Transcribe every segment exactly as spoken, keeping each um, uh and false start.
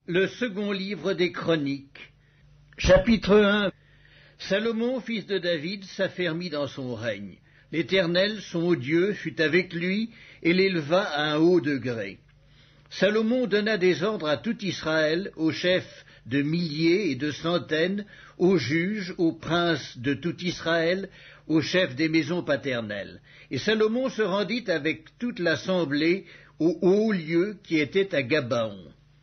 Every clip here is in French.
Le second livre des Chroniques. Chapitre un. Salomon, fils de David, s'affermit dans son règne. L'Éternel, son Dieu, fut avec lui et l'éleva à un haut degré. Salomon donna des ordres à tout Israël, aux chefs de milliers et de centaines, aux juges, aux princes de tout Israël, aux chefs des maisons paternelles. Et Salomon se rendit avec toute l'assemblée au haut lieu qui était à Gabaon.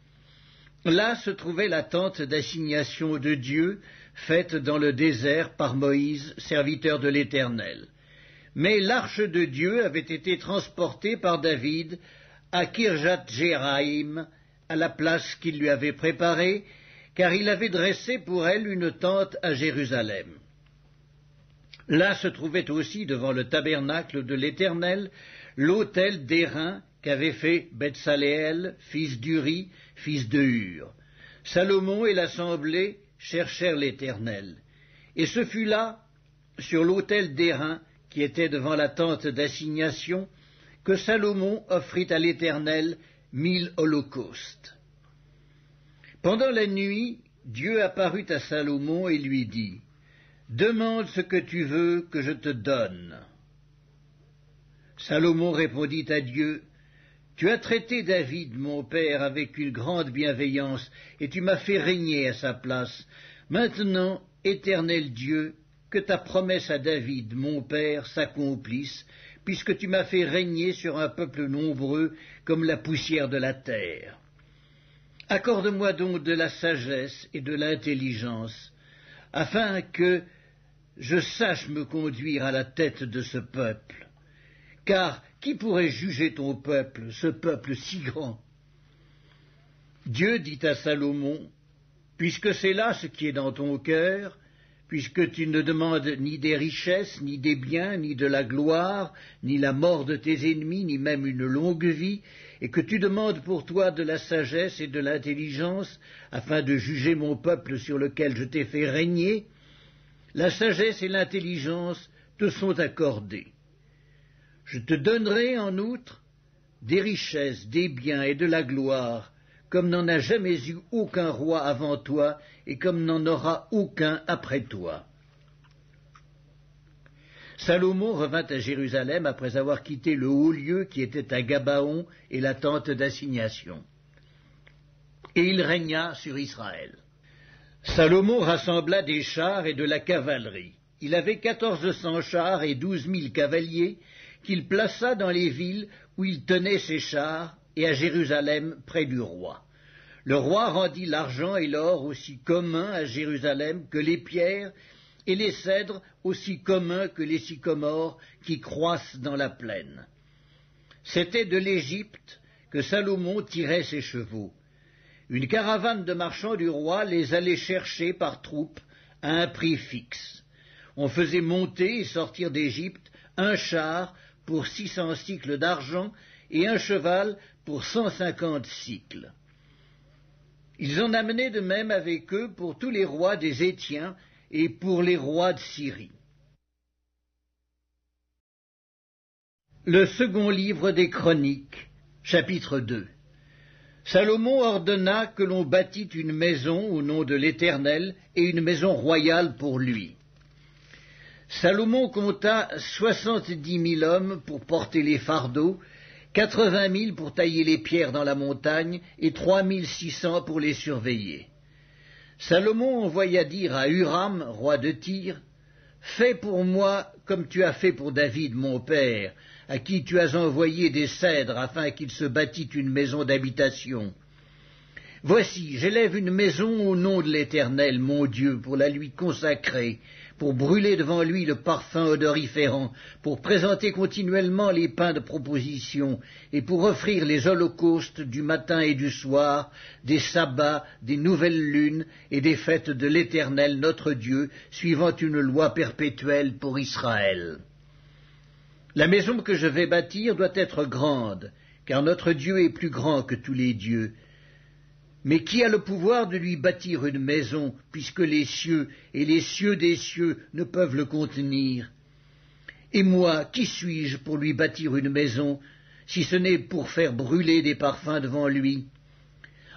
Là se trouvait la tente d'assignation de Dieu, faite dans le désert par Moïse, serviteur de l'Éternel. Mais l'arche de Dieu avait été transportée par David à Kirjath-Jéarim, à la place qu'il lui avait préparée, car il avait dressé pour elle une tente à Jérusalem. Là se trouvait aussi, devant le tabernacle de l'Éternel, l'autel d'airain qu'avait fait Betsaléel, fils d'Uri, fils de Hur. Salomon et l'assemblée cherchèrent l'Éternel. Et ce fut là, sur l'autel d'airain, qui était devant la tente d'assignation, que Salomon offrit à l'Éternel mille holocaustes. Pendant la nuit, Dieu apparut à Salomon et lui dit, « Demande ce que tu veux que je te donne. » Salomon répondit à Dieu, « Tu as traité David, mon père, avec une grande bienveillance, et tu m'as fait régner à sa place. Maintenant, Éternel Dieu, que ta promesse à David, mon père, s'accomplisse, puisque tu m'as fait régner sur un peuple nombreux comme la poussière de la terre. Accorde-moi donc de la sagesse et de l'intelligence, afin que je sache me conduire à la tête de ce peuple. Car qui pourrait juger ton peuple, ce peuple si grand? » Dieu dit à Salomon, « Puisque c'est là ce qui est dans ton cœur, puisque tu ne demandes ni des richesses, ni des biens, ni de la gloire, ni la mort de tes ennemis, ni même une longue vie, et que tu demandes pour toi de la sagesse et de l'intelligence, afin de juger mon peuple sur lequel je t'ai fait régner, la sagesse et l'intelligence te sont accordées. Je te donnerai en outre des richesses, des biens et de la gloire, comme n'en a jamais eu aucun roi avant toi, et comme n'en aura aucun après toi. » Salomon revint à Jérusalem après avoir quitté le haut lieu qui était à Gabaon et la tente d'assignation. Et il régna sur Israël. Salomon rassembla des chars et de la cavalerie. Il avait quatorze cents chars et douze mille cavaliers qu'il plaça dans les villes où il tenait ses chars et à Jérusalem près du roi. Le roi rendit l'argent et l'or aussi communs à Jérusalem que les pierres, et les cèdres aussi communs que les sycomores qui croissent dans la plaine. C'était de l'Égypte que Salomon tirait ses chevaux. Une caravane de marchands du roi les allait chercher par troupes à un prix fixe. On faisait monter et sortir d'Égypte un char pour six cents cycles d'argent et un cheval pour cent cinquante cycles. Ils en amenaient de même avec eux pour tous les rois des Hétiens et pour les rois de Syrie. Le second livre des Chroniques, chapitre deux. Salomon ordonna que l'on bâtît une maison au nom de l'Éternel et une maison royale pour lui. Salomon compta soixante-dix mille hommes pour porter les fardeaux, quatre-vingt mille pour tailler les pierres dans la montagne et trois mille six cents pour les surveiller. Salomon envoya dire à Huram, roi de Tyr, « Fais pour moi comme tu as fait pour David, mon père, à qui tu as envoyé des cèdres afin qu'il se bâtît une maison d'habitation. Voici, j'élève une maison au nom de l'Éternel, mon Dieu, pour la lui consacrer, pour brûler devant lui le parfum odoriférant, pour présenter continuellement les pains de proposition, et pour offrir les holocaustes du matin et du soir, des sabbats, des nouvelles lunes et des fêtes de l'Éternel notre Dieu, suivant une loi perpétuelle pour Israël. La maison que je vais bâtir doit être grande, car notre Dieu est plus grand que tous les dieux. Mais qui a le pouvoir de lui bâtir une maison, puisque les cieux et les cieux des cieux ne peuvent le contenir? Et moi, qui suis-je pour lui bâtir une maison, si ce n'est pour faire brûler des parfums devant lui?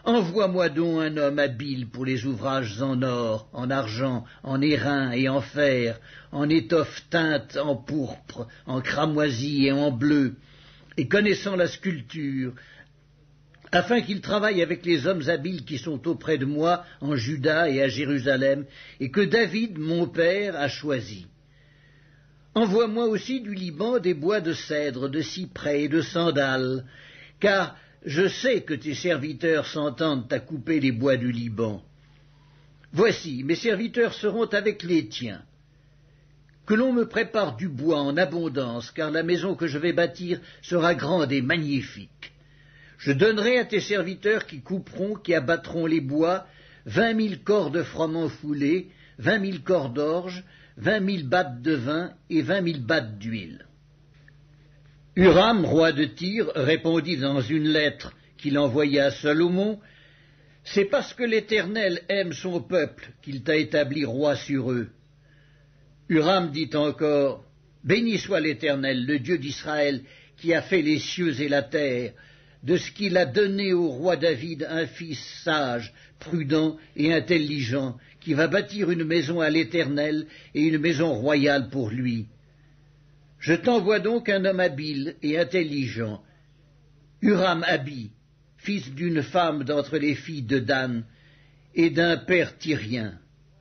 Envoie-moi donc un homme habile pour les ouvrages en or, en argent, en airain et en fer, en étoffe teinte, en pourpre, en cramoisi et en bleu, et connaissant la sculpture, afin qu'il travaille avec les hommes habiles qui sont auprès de moi en Juda et à Jérusalem, et que David, mon père, a choisi. Envoie-moi aussi du Liban des bois de cèdre, de cyprès et de sandal, car je sais que tes serviteurs s'entendent à couper les bois du Liban. Voici, mes serviteurs seront avec les tiens. Que l'on me prépare du bois en abondance, car la maison que je vais bâtir sera grande et magnifique. Je donnerai à tes serviteurs qui couperont, qui abattront les bois, vingt mille cordes froment foulées, vingt mille cordes d'orge, vingt mille battes de vin et vingt mille battes d'huile. Huram, roi de Tyr, répondit dans une lettre qu'il envoya à Salomon, « C'est parce que l'Éternel aime son peuple qu'il t'a établi roi sur eux. » Huram dit encore, « Béni soit l'Éternel, le Dieu d'Israël, qui a fait les cieux et la terre, de ce qu'il a donné au roi David un fils sage, prudent et intelligent, qui va bâtir une maison à l'Éternel et une maison royale pour lui. Je t'envoie donc un homme habile et intelligent, Huram-Abi, fils d'une femme d'entre les filles de Dan et d'un père tyrien.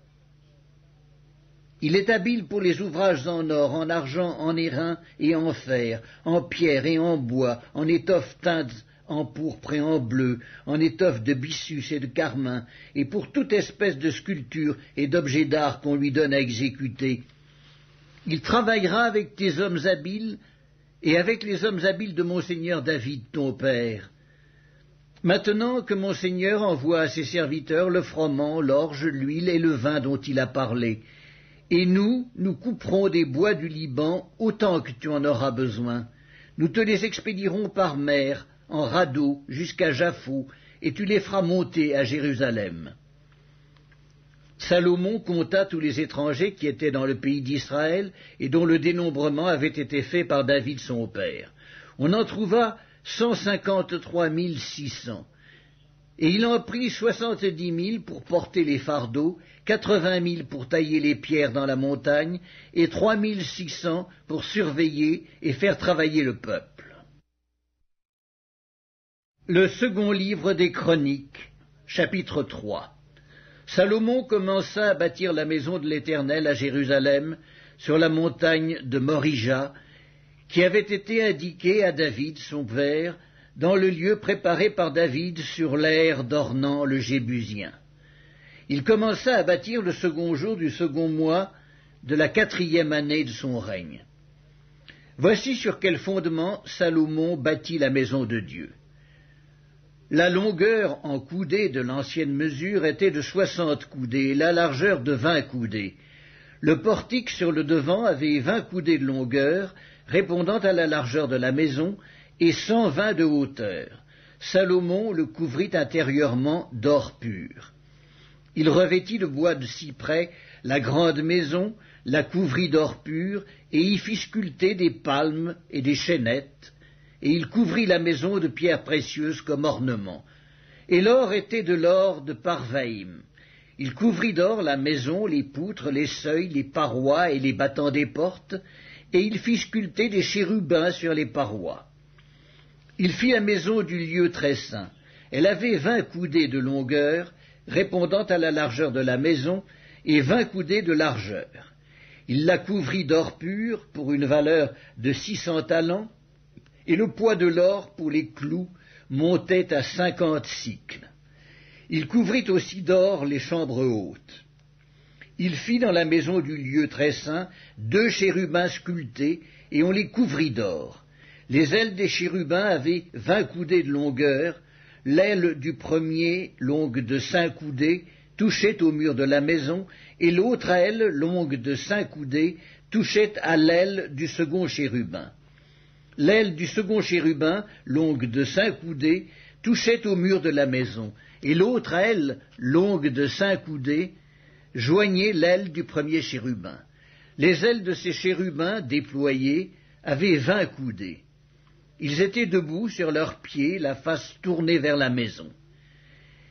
Il est habile pour les ouvrages en or, en argent, en airain et en fer, en pierre et en bois, en étoffe teinte, en pourpre et en bleu, en étoffe de byssus et de carmin, et pour toute espèce de sculpture et d'objets d'art qu'on lui donne à exécuter. Il travaillera avec tes hommes habiles et avec les hommes habiles de mon seigneur David, ton père. Maintenant que mon seigneur envoie à ses serviteurs le froment, l'orge, l'huile et le vin dont il a parlé, et nous, nous couperons des bois du Liban autant que tu en auras besoin. Nous te les expédierons par mer, en radeau, jusqu'à Jaffo, et tu les feras monter à Jérusalem. » Salomon compta tous les étrangers qui étaient dans le pays d'Israël et dont le dénombrement avait été fait par David son père. On en trouva cent cinquante-trois mille six cents, et il en prit soixante-dix mille pour porter les fardeaux, quatre-vingt mille pour tailler les pierres dans la montagne, et trois mille six cents pour surveiller et faire travailler le peuple. Le second livre des Chroniques, chapitre trois. Salomon commença à bâtir la maison de l'Éternel à Jérusalem, sur la montagne de Morija, qui avait été indiquée à David, son père, dans le lieu préparé par David sur l'aire d'Ornan le Jébusien. Il commença à bâtir le second jour du second mois de la quatrième année de son règne. Voici sur quel fondement Salomon bâtit la maison de Dieu. La longueur en coudées de l'ancienne mesure était de soixante coudées et la largeur de vingt coudées. Le portique sur le devant avait vingt coudées de longueur, répondant à la largeur de la maison, et cent vingt de hauteur. Salomon le couvrit intérieurement d'or pur. Il revêtit de bois de cyprès la grande maison, la couvrit d'or pur, et y fit sculpter des palmes et des chênettes, et il couvrit la maison de pierres précieuses comme ornement. Et l'or était de l'or de Parvaïm. Il couvrit d'or la maison, les poutres, les seuils, les parois et les battants des portes, et il fit sculpter des chérubins sur les parois. Il fit la maison du lieu très saint. Elle avait vingt coudées de longueur, répondant à la largeur de la maison, et vingt coudées de largeur. Il la couvrit d'or pur pour une valeur de six cents talents, et le poids de l'or pour les clous montait à cinquante sicles. Il couvrit aussi d'or les chambres hautes. Il fit dans la maison du lieu très saint deux chérubins sculptés, et on les couvrit d'or. Les ailes des chérubins avaient vingt coudées de longueur, l'aile du premier, longue de cinq coudées, touchait au mur de la maison, et l'autre aile, longue de cinq coudées, touchait à l'aile du second chérubin. L'aile du second chérubin, longue de cinq coudées, touchait au mur de la maison, et l'autre aile, longue de cinq coudées, joignait l'aile du premier chérubin. Les ailes de ces chérubins, déployées, avaient vingt coudées. Ils étaient debout sur leurs pieds, la face tournée vers la maison.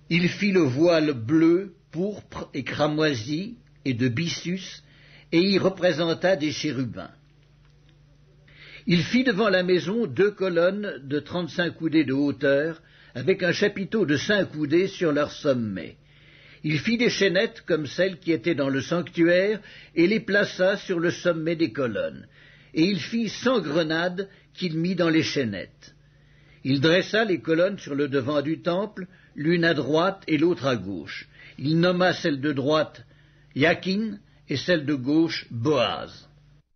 Il fit le voile bleu, pourpre et cramoisi, et de byssus, et y représenta des chérubins. Il fit devant la maison deux colonnes de trente-cinq coudées de hauteur, avec un chapiteau de cinq coudées sur leur sommet. Il fit des chaînettes comme celles qui étaient dans le sanctuaire, et les plaça sur le sommet des colonnes. Et il fit cent grenades qu'il mit dans les chaînettes. Il dressa les colonnes sur le devant du temple, l'une à droite et l'autre à gauche. Il nomma celle de droite Yakin et celle de gauche Boaz.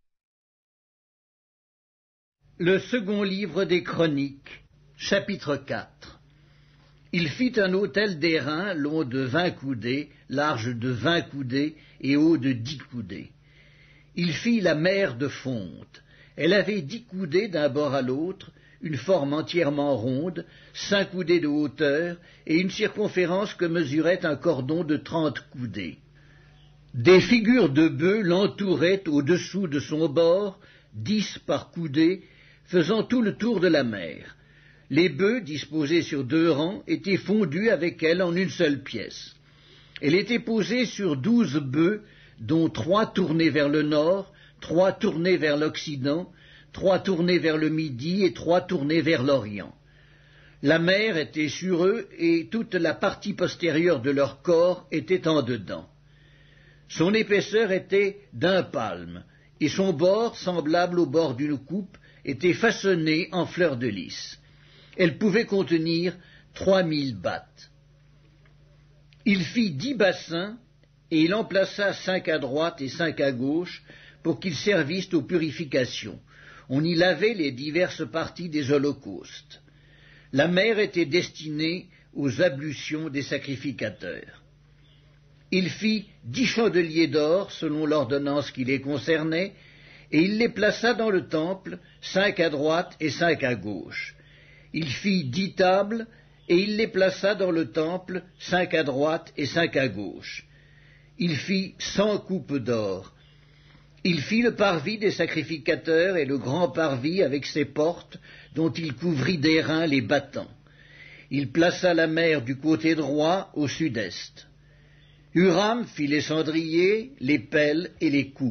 Le second livre des Chroniques, chapitre quatre. Il fit un autel d'airain long de vingt coudées, large de vingt coudées et haut de dix coudées. Il fit la mer de fonte. Elle avait dix coudées d'un bord à l'autre, une forme entièrement ronde, cinq coudées de hauteur et une circonférence que mesurait un cordon de trente coudées. Des figures de bœufs l'entouraient au-dessous de son bord, dix par coudée, faisant tout le tour de la mer. Les bœufs, disposés sur deux rangs, étaient fondus avec elle en une seule pièce. Elle était posée sur douze bœufs, dont trois tournés vers le nord, trois tournés vers l'occident, trois tournés vers le midi et trois tournés vers l'orient. La mer était sur eux et toute la partie postérieure de leur corps était en dedans. Son épaisseur était d'un palme, et son bord, semblable au bord d'une coupe, était façonné en fleurs de lys. Elle pouvait contenir trois mille battes. Il fit dix bassins, et il en plaça cinq à droite et cinq à gauche, pour qu'ils servissent aux purifications. On y lavait les diverses parties des holocaustes. La mer était destinée aux ablutions des sacrificateurs. Il fit dix chandeliers d'or, selon l'ordonnance qui les concernait, et il les plaça dans le temple, cinq à droite et cinq à gauche. Il fit dix tables, et il les plaça dans le temple, cinq à droite et cinq à gauche. Il fit cent coupes d'or. Il fit le parvis des sacrificateurs et le grand parvis avec ses portes, dont il couvrit d'airain les battants. Il plaça la mer du côté droit au sud-est. Huram fit les cendriers, les pelles et les coupes.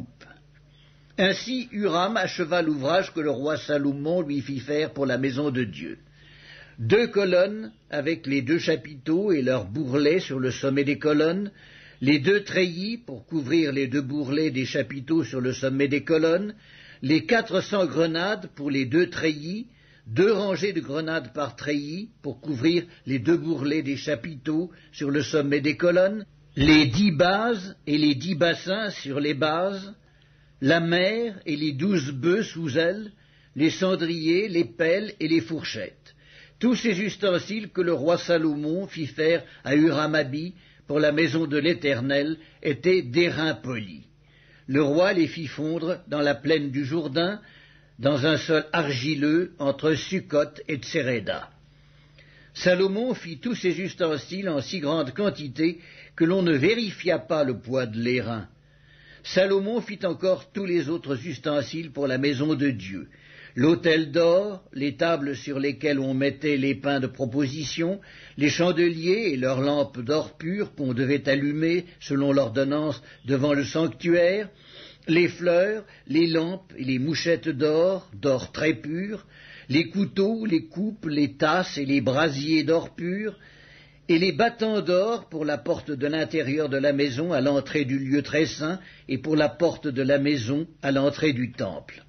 Ainsi Huram acheva l'ouvrage que le roi Salomon lui fit faire pour la maison de Dieu. Deux colonnes, avec les deux chapiteaux et leurs bourrelets sur le sommet des colonnes, les deux treillis pour couvrir les deux bourrelets des chapiteaux sur le sommet des colonnes, les quatre cents grenades pour les deux treillis, deux rangées de grenades par treillis pour couvrir les deux bourrelets des chapiteaux sur le sommet des colonnes, les dix bases et les dix bassins sur les bases, la mer et les douze bœufs sous elle, les cendriers, les pelles et les fourchettes. Tous ces ustensiles que le roi Salomon fit faire à Huram-Abi pour la maison de l'Éternel étaient d'airain poli. Le roi les fit fondre dans la plaine du Jourdain, dans un sol argileux entre Sukkot et Tseréda. Salomon fit tous ces ustensiles en si grande quantité que l'on ne vérifia pas le poids de l'airain. Salomon fit encore tous les autres ustensiles pour la maison de Dieu, l'autel d'or, les tables sur lesquelles on mettait les pains de proposition, les chandeliers et leurs lampes d'or pur qu'on devait allumer selon l'ordonnance devant le sanctuaire, les fleurs, les lampes et les mouchettes d'or, d'or très pur, les couteaux, les coupes, les tasses et les brasiers d'or pur, et les battants d'or pour la porte de l'intérieur de la maison à l'entrée du lieu très saint et pour la porte de la maison à l'entrée du temple.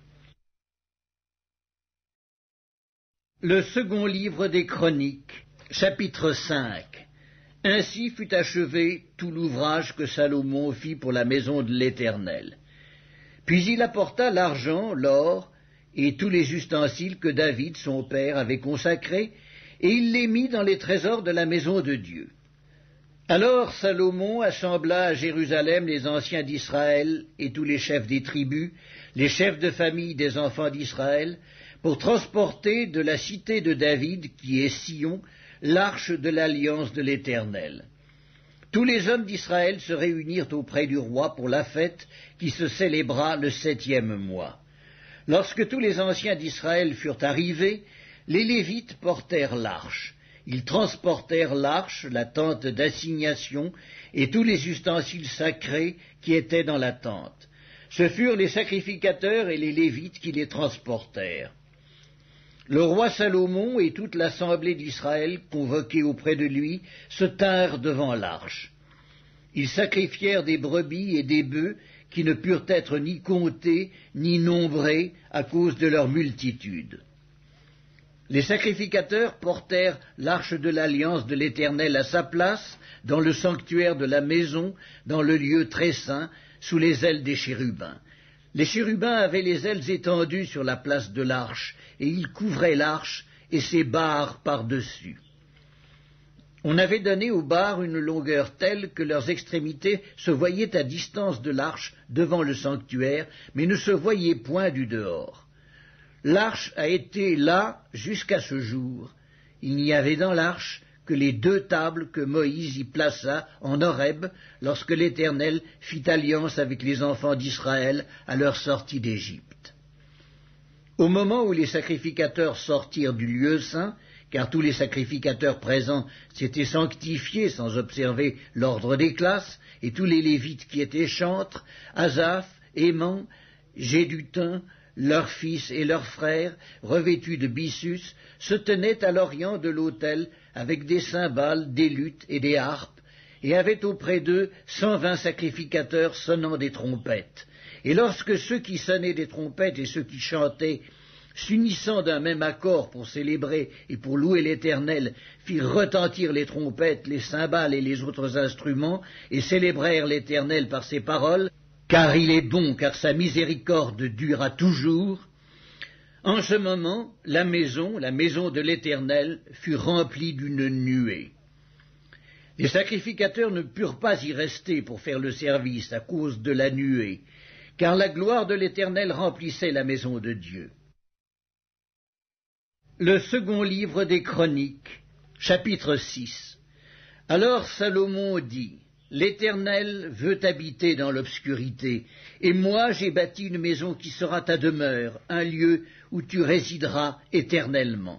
Le second livre des Chroniques, chapitre cinq. Ainsi fut achevé tout l'ouvrage que Salomon fit pour la maison de l'Éternel. Puis il apporta l'argent, l'or, et tous les ustensiles que David, son père, avait consacrés, et il les mit dans les trésors de la maison de Dieu. Alors Salomon assembla à Jérusalem les anciens d'Israël et tous les chefs des tribus, les chefs de famille des enfants d'Israël, pour transporter de la cité de David, qui est Sion, l'arche de l'alliance de l'Éternel. Tous les hommes d'Israël se réunirent auprès du roi pour la fête qui se célébra le septième mois. Lorsque tous les anciens d'Israël furent arrivés, les Lévites portèrent l'arche. Ils transportèrent l'arche, la tente d'assignation, et tous les ustensiles sacrés qui étaient dans la tente. Ce furent les sacrificateurs et les Lévites qui les transportèrent. Le roi Salomon et toute l'assemblée d'Israël, convoquée auprès de lui, se tinrent devant l'arche. Ils sacrifièrent des brebis et des bœufs qui ne purent être ni comptés ni nombrés à cause de leur multitude. Les sacrificateurs portèrent l'arche de l'alliance de l'Éternel à sa place, dans le sanctuaire de la maison, dans le lieu très saint, sous les ailes des chérubins. Les chérubins avaient les ailes étendues sur la place de l'arche, et ils couvraient l'arche et ses barres par-dessus. On avait donné aux barres une longueur telle que leurs extrémités se voyaient à distance de l'arche devant le sanctuaire, mais ne se voyaient point du dehors. L'arche a été là jusqu'à ce jour. Il n'y avait dans l'arche que les deux tables que Moïse y plaça en Horeb lorsque l'Éternel fit alliance avec les enfants d'Israël à leur sortie d'Égypte. Au moment où les sacrificateurs sortirent du lieu saint, car tous les sacrificateurs présents s'étaient sanctifiés sans observer l'ordre des classes, et tous les Lévites qui étaient chantres, Asaph, Héman, Jéduthun, leurs fils et leurs frères, revêtus de byssus, se tenaient à l'orient de l'autel avec des cymbales, des luths et des harpes, et avaient auprès d'eux cent vingt sacrificateurs sonnant des trompettes. Et lorsque ceux qui sonnaient des trompettes et ceux qui chantaient, s'unissant d'un même accord pour célébrer et pour louer l'Éternel, firent retentir les trompettes, les cymbales et les autres instruments, et célébrèrent l'Éternel par ces paroles, car il est bon, car sa miséricorde dura toujours. En ce moment, la maison, la maison de l'Éternel, fut remplie d'une nuée. Les sacrificateurs ne purent pas y rester pour faire le service à cause de la nuée, car la gloire de l'Éternel remplissait la maison de Dieu. Le second livre des Chroniques, chapitre six. Alors Salomon dit, « L'Éternel veut habiter dans l'obscurité, et moi j'ai bâti une maison qui sera ta demeure, un lieu où tu résideras éternellement. »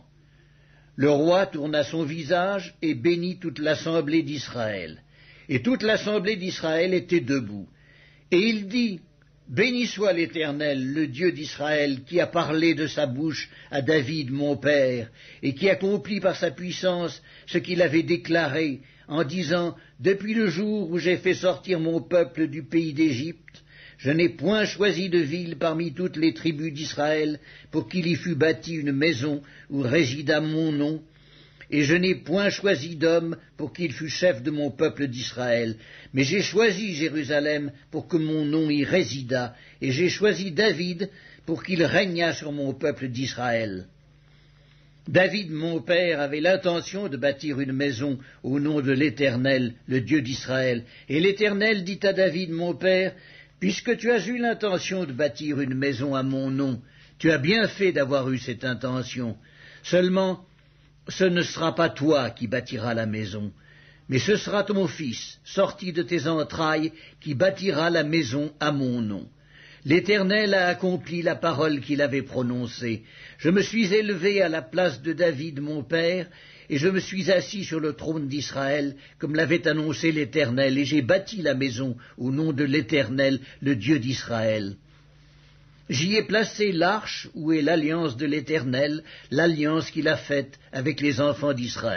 Le roi tourna son visage et bénit toute l'assemblée d'Israël. Et toute l'assemblée d'Israël était debout. Et il dit, « Béni soit l'Éternel, le Dieu d'Israël, qui a parlé de sa bouche à David mon père, et qui accomplit par sa puissance ce qu'il avait déclaré, en disant, « Depuis le jour où j'ai fait sortir mon peuple du pays d'Égypte, je n'ai point choisi de ville parmi toutes les tribus d'Israël pour qu'il y fût bâti une maison où résida mon nom, et je n'ai point choisi d'homme pour qu'il fût chef de mon peuple d'Israël, mais j'ai choisi Jérusalem pour que mon nom y résidât, et j'ai choisi David pour qu'il régnât sur mon peuple d'Israël. David, mon père, avait l'intention de bâtir une maison au nom de l'Éternel, le Dieu d'Israël, et l'Éternel dit à David, mon père, « Puisque tu as eu l'intention de bâtir une maison à mon nom, tu as bien fait d'avoir eu cette intention. Seulement, ce ne sera pas toi qui bâtiras la maison, mais ce sera ton fils, sorti de tes entrailles, qui bâtira la maison à mon nom. L'Éternel a accompli la parole qu'il avait prononcée. Je me suis élevé à la place de David mon père, et je me suis assis sur le trône d'Israël, comme l'avait annoncé l'Éternel, et j'ai bâti la maison au nom de l'Éternel, le Dieu d'Israël. J'y ai placé l'arche où est l'alliance de l'Éternel, l'alliance qu'il a faite avec les enfants d'Israël. »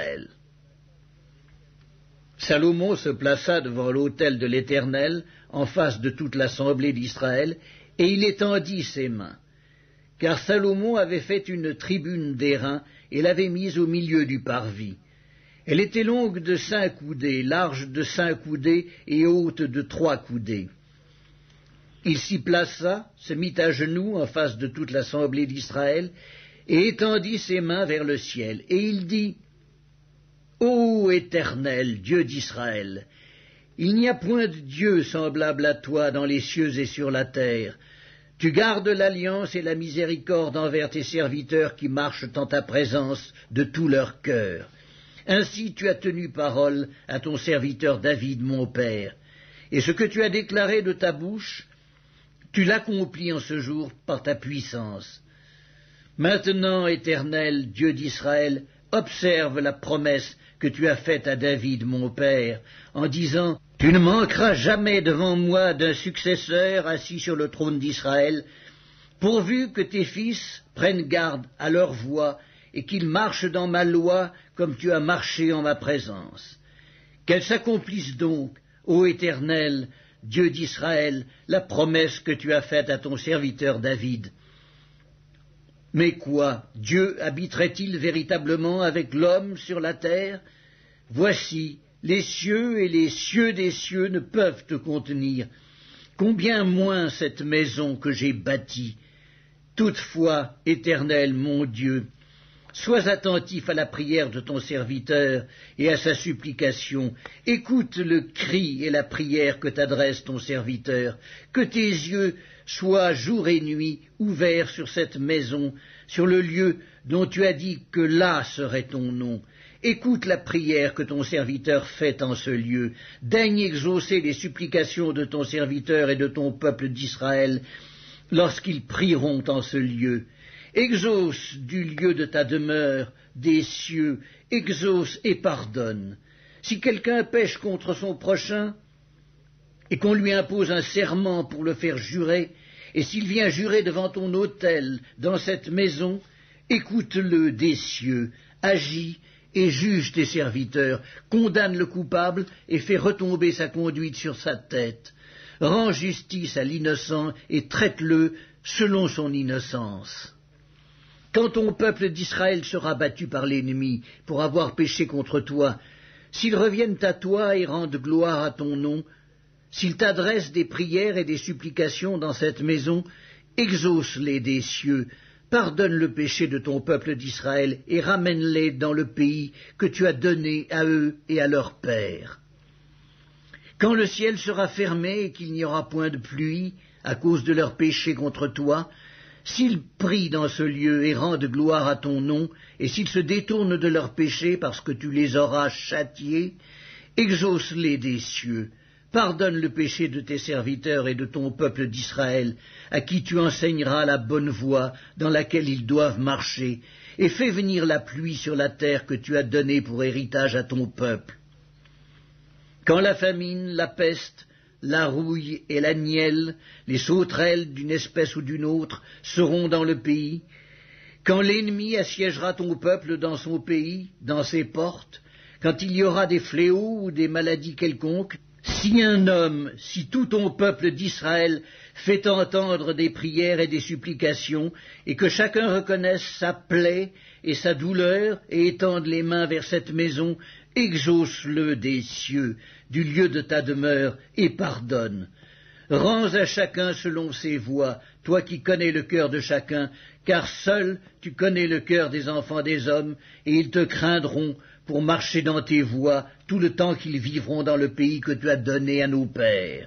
Salomon se plaça devant l'autel de l'Éternel, en face de toute l'assemblée d'Israël, et il étendit ses mains. Car Salomon avait fait une tribune d'airain et l'avait mise au milieu du parvis. Elle était longue de cinq coudées, large de cinq coudées et haute de trois coudées. Il s'y plaça, se mit à genoux en face de toute l'assemblée d'Israël, et étendit ses mains vers le ciel. Et il dit, « Ô Éternel, Dieu d'Israël, il n'y a point de Dieu semblable à toi dans les cieux et sur la terre. Tu gardes l'alliance et la miséricorde envers tes serviteurs qui marchent en ta présence de tout leur cœur. Ainsi tu as tenu parole à ton serviteur David, mon père, et ce que tu as déclaré de ta bouche, tu l'accomplis en ce jour par ta puissance. Maintenant, Éternel, Dieu d'Israël, observe la promesse que tu as faite à David, mon père, en disant « Tu ne manqueras jamais devant moi d'un successeur assis sur le trône d'Israël, pourvu que tes fils prennent garde à leur voie et qu'ils marchent dans ma loi comme tu as marché en ma présence. Qu'elle s'accomplisse donc, ô Éternel, Dieu d'Israël, la promesse que tu as faite à ton serviteur David. Mais quoi, Dieu habiterait-il véritablement avec l'homme sur la terre? Voici, les cieux et les cieux des cieux ne peuvent te contenir. Combien moins cette maison que j'ai bâtie. Toutefois, Éternel, mon Dieu, sois attentif à la prière de ton serviteur et à sa supplication. Écoute le cri et la prière que t'adresse ton serviteur. Que tes yeux soient jour et nuit ouverts sur cette maison, sur le lieu dont tu as dit que là serait ton nom. Écoute la prière que ton serviteur fait en ce lieu. Daigne exaucer les supplications de ton serviteur et de ton peuple d'Israël lorsqu'ils prieront en ce lieu. Exauce du lieu de ta demeure, des cieux, exauce et pardonne. Si quelqu'un pêche contre son prochain, et qu'on lui impose un serment pour le faire jurer, et s'il vient jurer devant ton autel, dans cette maison, écoute-le des cieux, agis et juge tes serviteurs, condamne le coupable et fais retomber sa conduite sur sa tête. Rends justice à l'innocent et traite-le selon son innocence. Quand ton peuple d'Israël sera battu par l'ennemi pour avoir péché contre toi, s'ils reviennent à toi et rendent gloire à ton nom, s'ils t'adressent des prières et des supplications dans cette maison, exauce-les des cieux, pardonne le péché de ton peuple d'Israël et ramène-les dans le pays que tu as donné à eux et à leurs pères. Quand le ciel sera fermé et qu'il n'y aura point de pluie à cause de leurs péchés contre toi, s'ils prient dans ce lieu et rendent gloire à ton nom, et s'ils se détournent de leurs péchés parce que tu les auras châtiés, exauce-les des cieux, pardonne le péché de tes serviteurs et de ton peuple d'Israël, à qui tu enseigneras la bonne voie dans laquelle ils doivent marcher, et fais venir la pluie sur la terre que tu as donnée pour héritage à ton peuple. Quand la famine, la peste, la rouille et la nielle, les sauterelles d'une espèce ou d'une autre, seront dans le pays, quand l'ennemi assiégera ton peuple dans son pays, dans ses portes, quand il y aura des fléaux ou des maladies quelconques, si un homme, si tout ton peuple d'Israël fait entendre des prières et des supplications, et que chacun reconnaisse sa plaie et sa douleur, et étende les mains vers cette maison, exauce-le des cieux, du lieu de ta demeure, et pardonne. Rends à chacun selon ses voies, toi qui connais le cœur de chacun, car seul tu connais le cœur des enfants des hommes, et ils te craindront pour marcher dans tes voies tout le temps qu'ils vivront dans le pays que tu as donné à nos pères.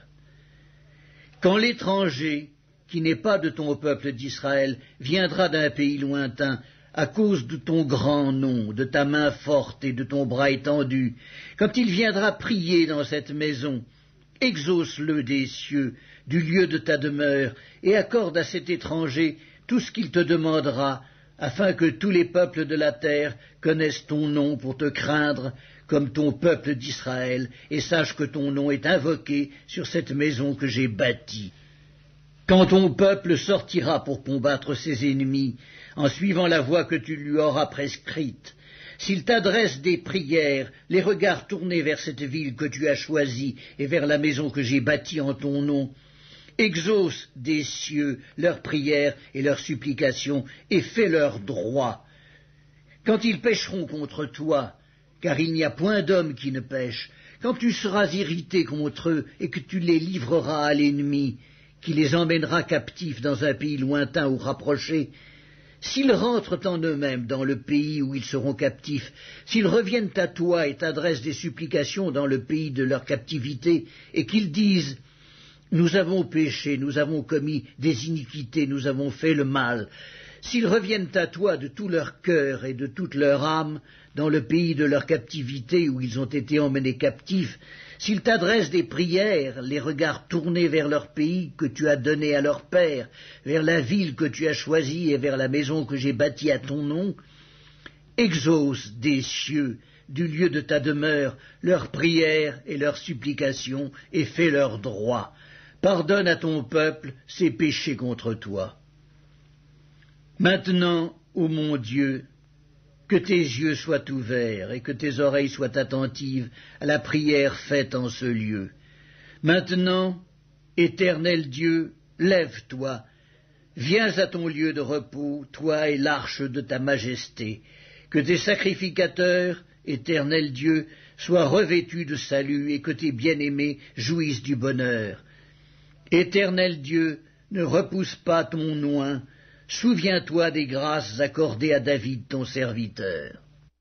Quand l'étranger, qui n'est pas de ton peuple d'Israël, viendra d'un pays lointain, à cause de ton grand nom, de ta main forte et de ton bras étendu, quand il viendra prier dans cette maison, exauce-le des cieux, du lieu de ta demeure, et accorde à cet étranger tout ce qu'il te demandera, afin que tous les peuples de la terre connaissent ton nom pour te craindre, comme ton peuple d'Israël, et sache que ton nom est invoqué sur cette maison que j'ai bâtie. Quand ton peuple sortira pour combattre ses ennemis, en suivant la voie que tu lui auras prescrite, s'il t'adresse des prières, les regards tournés vers cette ville que tu as choisie et vers la maison que j'ai bâtie en ton nom, exauce des cieux leurs prières et leurs supplications et fais leur droit. Quand ils pécheront contre toi, car il n'y a point d'homme qui ne pêche, quand tu seras irrité contre eux et que tu les livreras à l'ennemi, qui les emmènera captifs dans un pays lointain ou rapproché, s'ils rentrent en eux-mêmes dans le pays où ils seront captifs, s'ils reviennent à toi et t'adressent des supplications dans le pays de leur captivité, et qu'ils disent « Nous avons péché, nous avons commis des iniquités, nous avons fait le mal », s'ils reviennent à toi de tout leur cœur et de toute leur âme dans le pays de leur captivité où ils ont été emmenés captifs, s'ils t'adressent des prières, les regards tournés vers leur pays que tu as donné à leur père, vers la ville que tu as choisie et vers la maison que j'ai bâtie à ton nom, Exauce des cieux, du lieu de ta demeure, leurs prières et leurs supplications, et fais leur droit. Pardonne à ton peuple ses péchés contre toi. Maintenant, ô mon Dieu, que tes yeux soient ouverts et que tes oreilles soient attentives à la prière faite en ce lieu. Maintenant, Éternel Dieu, lève-toi, viens à ton lieu de repos, toi et l'arche de ta majesté, que tes sacrificateurs, Éternel Dieu, soient revêtus de salut et que tes bien-aimés jouissent du bonheur. Éternel Dieu, ne repousse pas ton oint, souviens-toi des grâces accordées à David ton serviteur.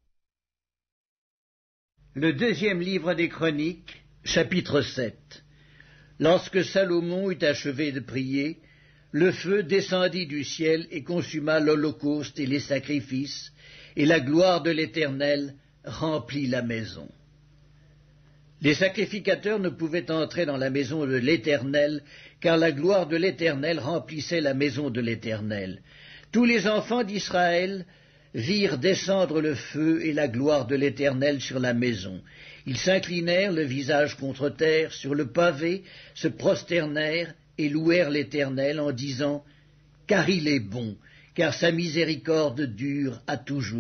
Le deuxième livre des Chroniques, chapitre sept. Lorsque Salomon eut achevé de prier, le feu descendit du ciel et consuma l'holocauste et les sacrifices, et la gloire de l'Éternel remplit la maison. Les sacrificateurs ne pouvaient entrer dans la maison de l'Éternel, car la gloire de l'Éternel remplissait la maison de l'Éternel. Tous les enfants d'Israël virent descendre le feu et la gloire de l'Éternel sur la maison. Ils s'inclinèrent le visage contre terre, sur le pavé, se prosternèrent et louèrent l'Éternel en disant « Car il est bon, car sa miséricorde dure à toujours. »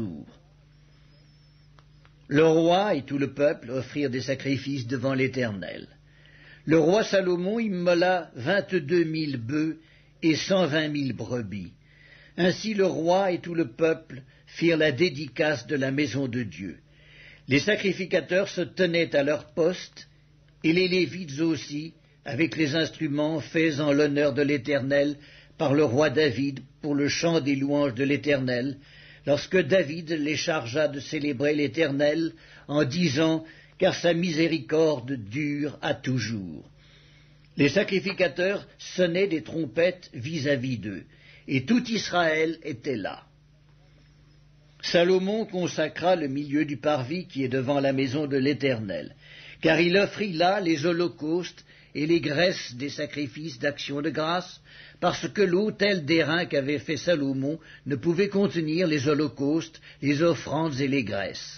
Le roi et tout le peuple offrirent des sacrifices devant l'Éternel. Le roi Salomon immola vingt-deux mille bœufs et cent vingt mille brebis. Ainsi le roi et tout le peuple firent la dédicace de la maison de Dieu. Les sacrificateurs se tenaient à leur poste, et les Lévites aussi, avec les instruments faits en l'honneur de l'Éternel par le roi David pour le chant des louanges de l'Éternel, lorsque David les chargea de célébrer l'Éternel en disant « Car sa miséricorde dure à toujours ». Les sacrificateurs sonnaient des trompettes vis-à-vis d'eux, et tout Israël était là. Salomon consacra le milieu du parvis qui est devant la maison de l'Éternel, car il offrit là les holocaustes et les graisses des sacrifices d'action de grâce, parce que l'autel d'airain qu'avait fait Salomon ne pouvait contenir les holocaustes, les offrandes et les graisses.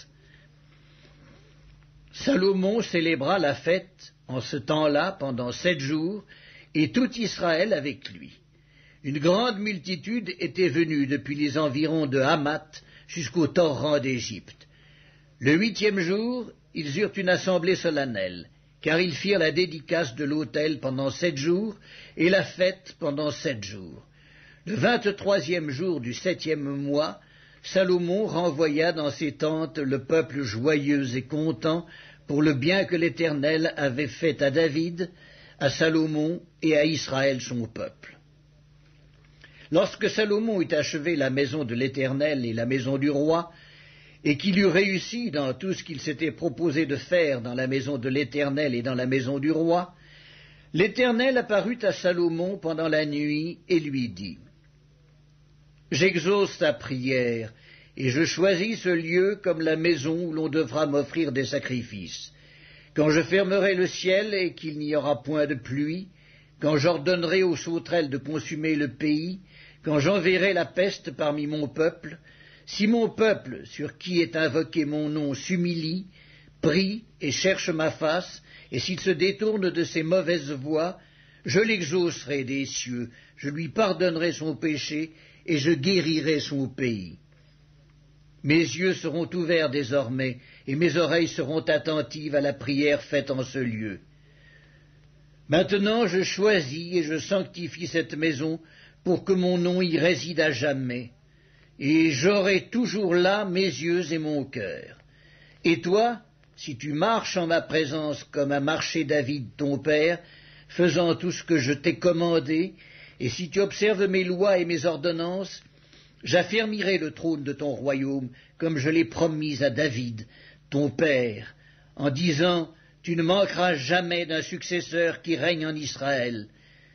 Salomon célébra la fête en ce temps-là pendant sept jours, et tout Israël avec lui. Une grande multitude était venue depuis les environs de Hamath jusqu'au torrent d'Égypte. Le huitième jour, ils eurent une assemblée solennelle, car ils firent la dédicace de l'autel pendant sept jours, et la fête pendant sept jours. Le vingt-troisième jour du septième mois, Salomon renvoya dans ses tentes le peuple joyeux et content pour le bien que l'Éternel avait fait à David, à Salomon et à Israël son peuple. Lorsque Salomon eut achevé la maison de l'Éternel et la maison du roi, et qu'il eut réussi dans tout ce qu'il s'était proposé de faire dans la maison de l'Éternel et dans la maison du roi, l'Éternel apparut à Salomon pendant la nuit et lui dit « J'exauce ta prière, et je choisis ce lieu comme la maison où l'on devra m'offrir des sacrifices. Quand je fermerai le ciel et qu'il n'y aura point de pluie, quand j'ordonnerai aux sauterelles de consumer le pays, quand j'enverrai la peste parmi mon peuple, si mon peuple, sur qui est invoqué mon nom, s'humilie, prie et cherche ma face, et s'il se détourne de ses mauvaises voies, je l'exaucerai des cieux, je lui pardonnerai son péché, et je guérirai son pays. Mes yeux seront ouverts désormais, et mes oreilles seront attentives à la prière faite en ce lieu. Maintenant je choisis et je sanctifie cette maison pour que mon nom y réside à jamais, et j'aurai toujours là mes yeux et mon cœur. Et toi, si tu marches en ma présence comme a marché David ton père, faisant tout ce que je t'ai commandé, et si tu observes mes lois et mes ordonnances, j'affermirai le trône de ton royaume comme je l'ai promis à David, ton père, en disant « Tu ne manqueras jamais d'un successeur qui règne en Israël. »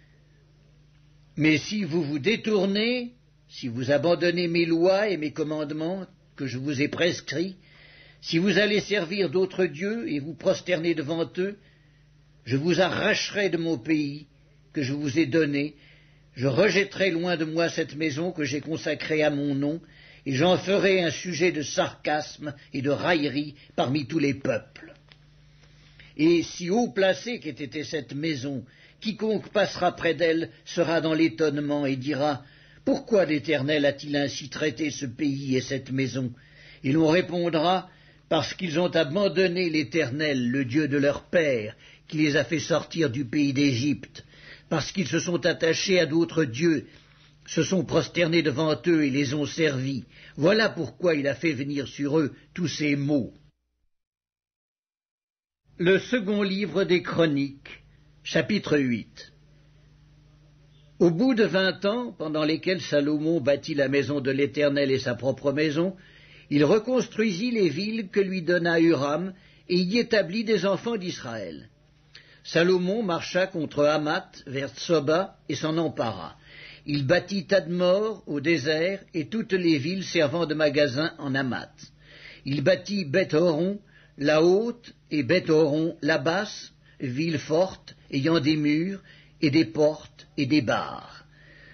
Mais si vous vous détournez, si vous abandonnez mes lois et mes commandements que je vous ai prescrits, si vous allez servir d'autres dieux et vous prosterner devant eux, je vous arracherai de mon pays que je vous ai donné, je rejetterai loin de moi cette maison que j'ai consacrée à mon nom, et j'en ferai un sujet de sarcasme et de raillerie parmi tous les peuples. Et si haut placé qu'ait été cette maison, quiconque passera près d'elle sera dans l'étonnement et dira « Pourquoi l'Éternel a-t-il ainsi traité ce pays et cette maison ?» Et l'on répondra « Parce qu'ils ont abandonné l'Éternel, le Dieu de leur père, qui les a fait sortir du pays d'Égypte, parce qu'ils se sont attachés à d'autres dieux, se sont prosternés devant eux et les ont servis. Voilà pourquoi il a fait venir sur eux tous ces maux. » Le second livre des Chroniques, chapitre huit. Au bout de vingt ans, pendant lesquels Salomon bâtit la maison de l'Éternel et sa propre maison, il reconstruisit les villes que lui donna Huram et y établit des enfants d'Israël. Salomon marcha contre Hamath vers Tsoba et s'en empara. Il bâtit Tadmor au désert et toutes les villes servant de magasins en Hamath. Il bâtit Beth-Horon, la haute, et Beth-Horon, la basse, ville forte, ayant des murs, et des portes, et des barres.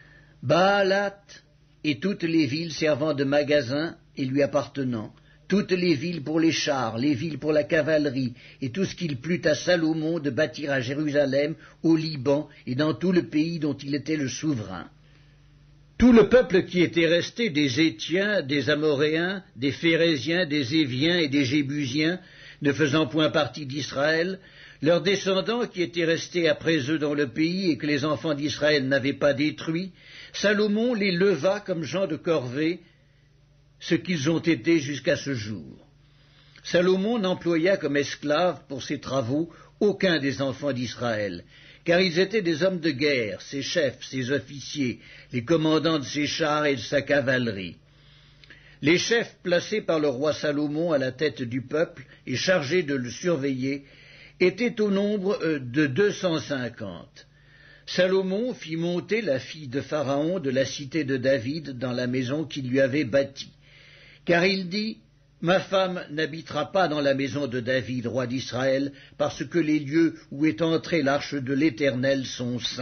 Baalat, et toutes les villes servant de magasins, et lui appartenant, toutes les villes pour les chars, les villes pour la cavalerie, et tout ce qu'il plut à Salomon de bâtir à Jérusalem, au Liban, et dans tout le pays dont il était le souverain. Tout le peuple qui était resté des Hétiens, des Amoréens, des Phéréziens, des Éviens et des Jébusiens, ne faisant point partie d'Israël, leurs descendants qui étaient restés après eux dans le pays et que les enfants d'Israël n'avaient pas détruits, Salomon les leva comme gens de corvée, ce qu'ils ont été jusqu'à ce jour. Salomon n'employa comme esclaves pour ses travaux aucun des enfants d'Israël, car ils étaient des hommes de guerre, ses chefs, ses officiers, les commandants de ses chars et de sa cavalerie. Les chefs placés par le roi Salomon à la tête du peuple et chargés de le surveiller étaient au nombre de deux cent cinquante. Salomon fit monter la fille de Pharaon de la cité de David dans la maison qu'il lui avait bâtie, car il dit « Ma femme n'habitera pas dans la maison de David, roi d'Israël, parce que les lieux où est entrée l'arche de l'Éternel sont saints. »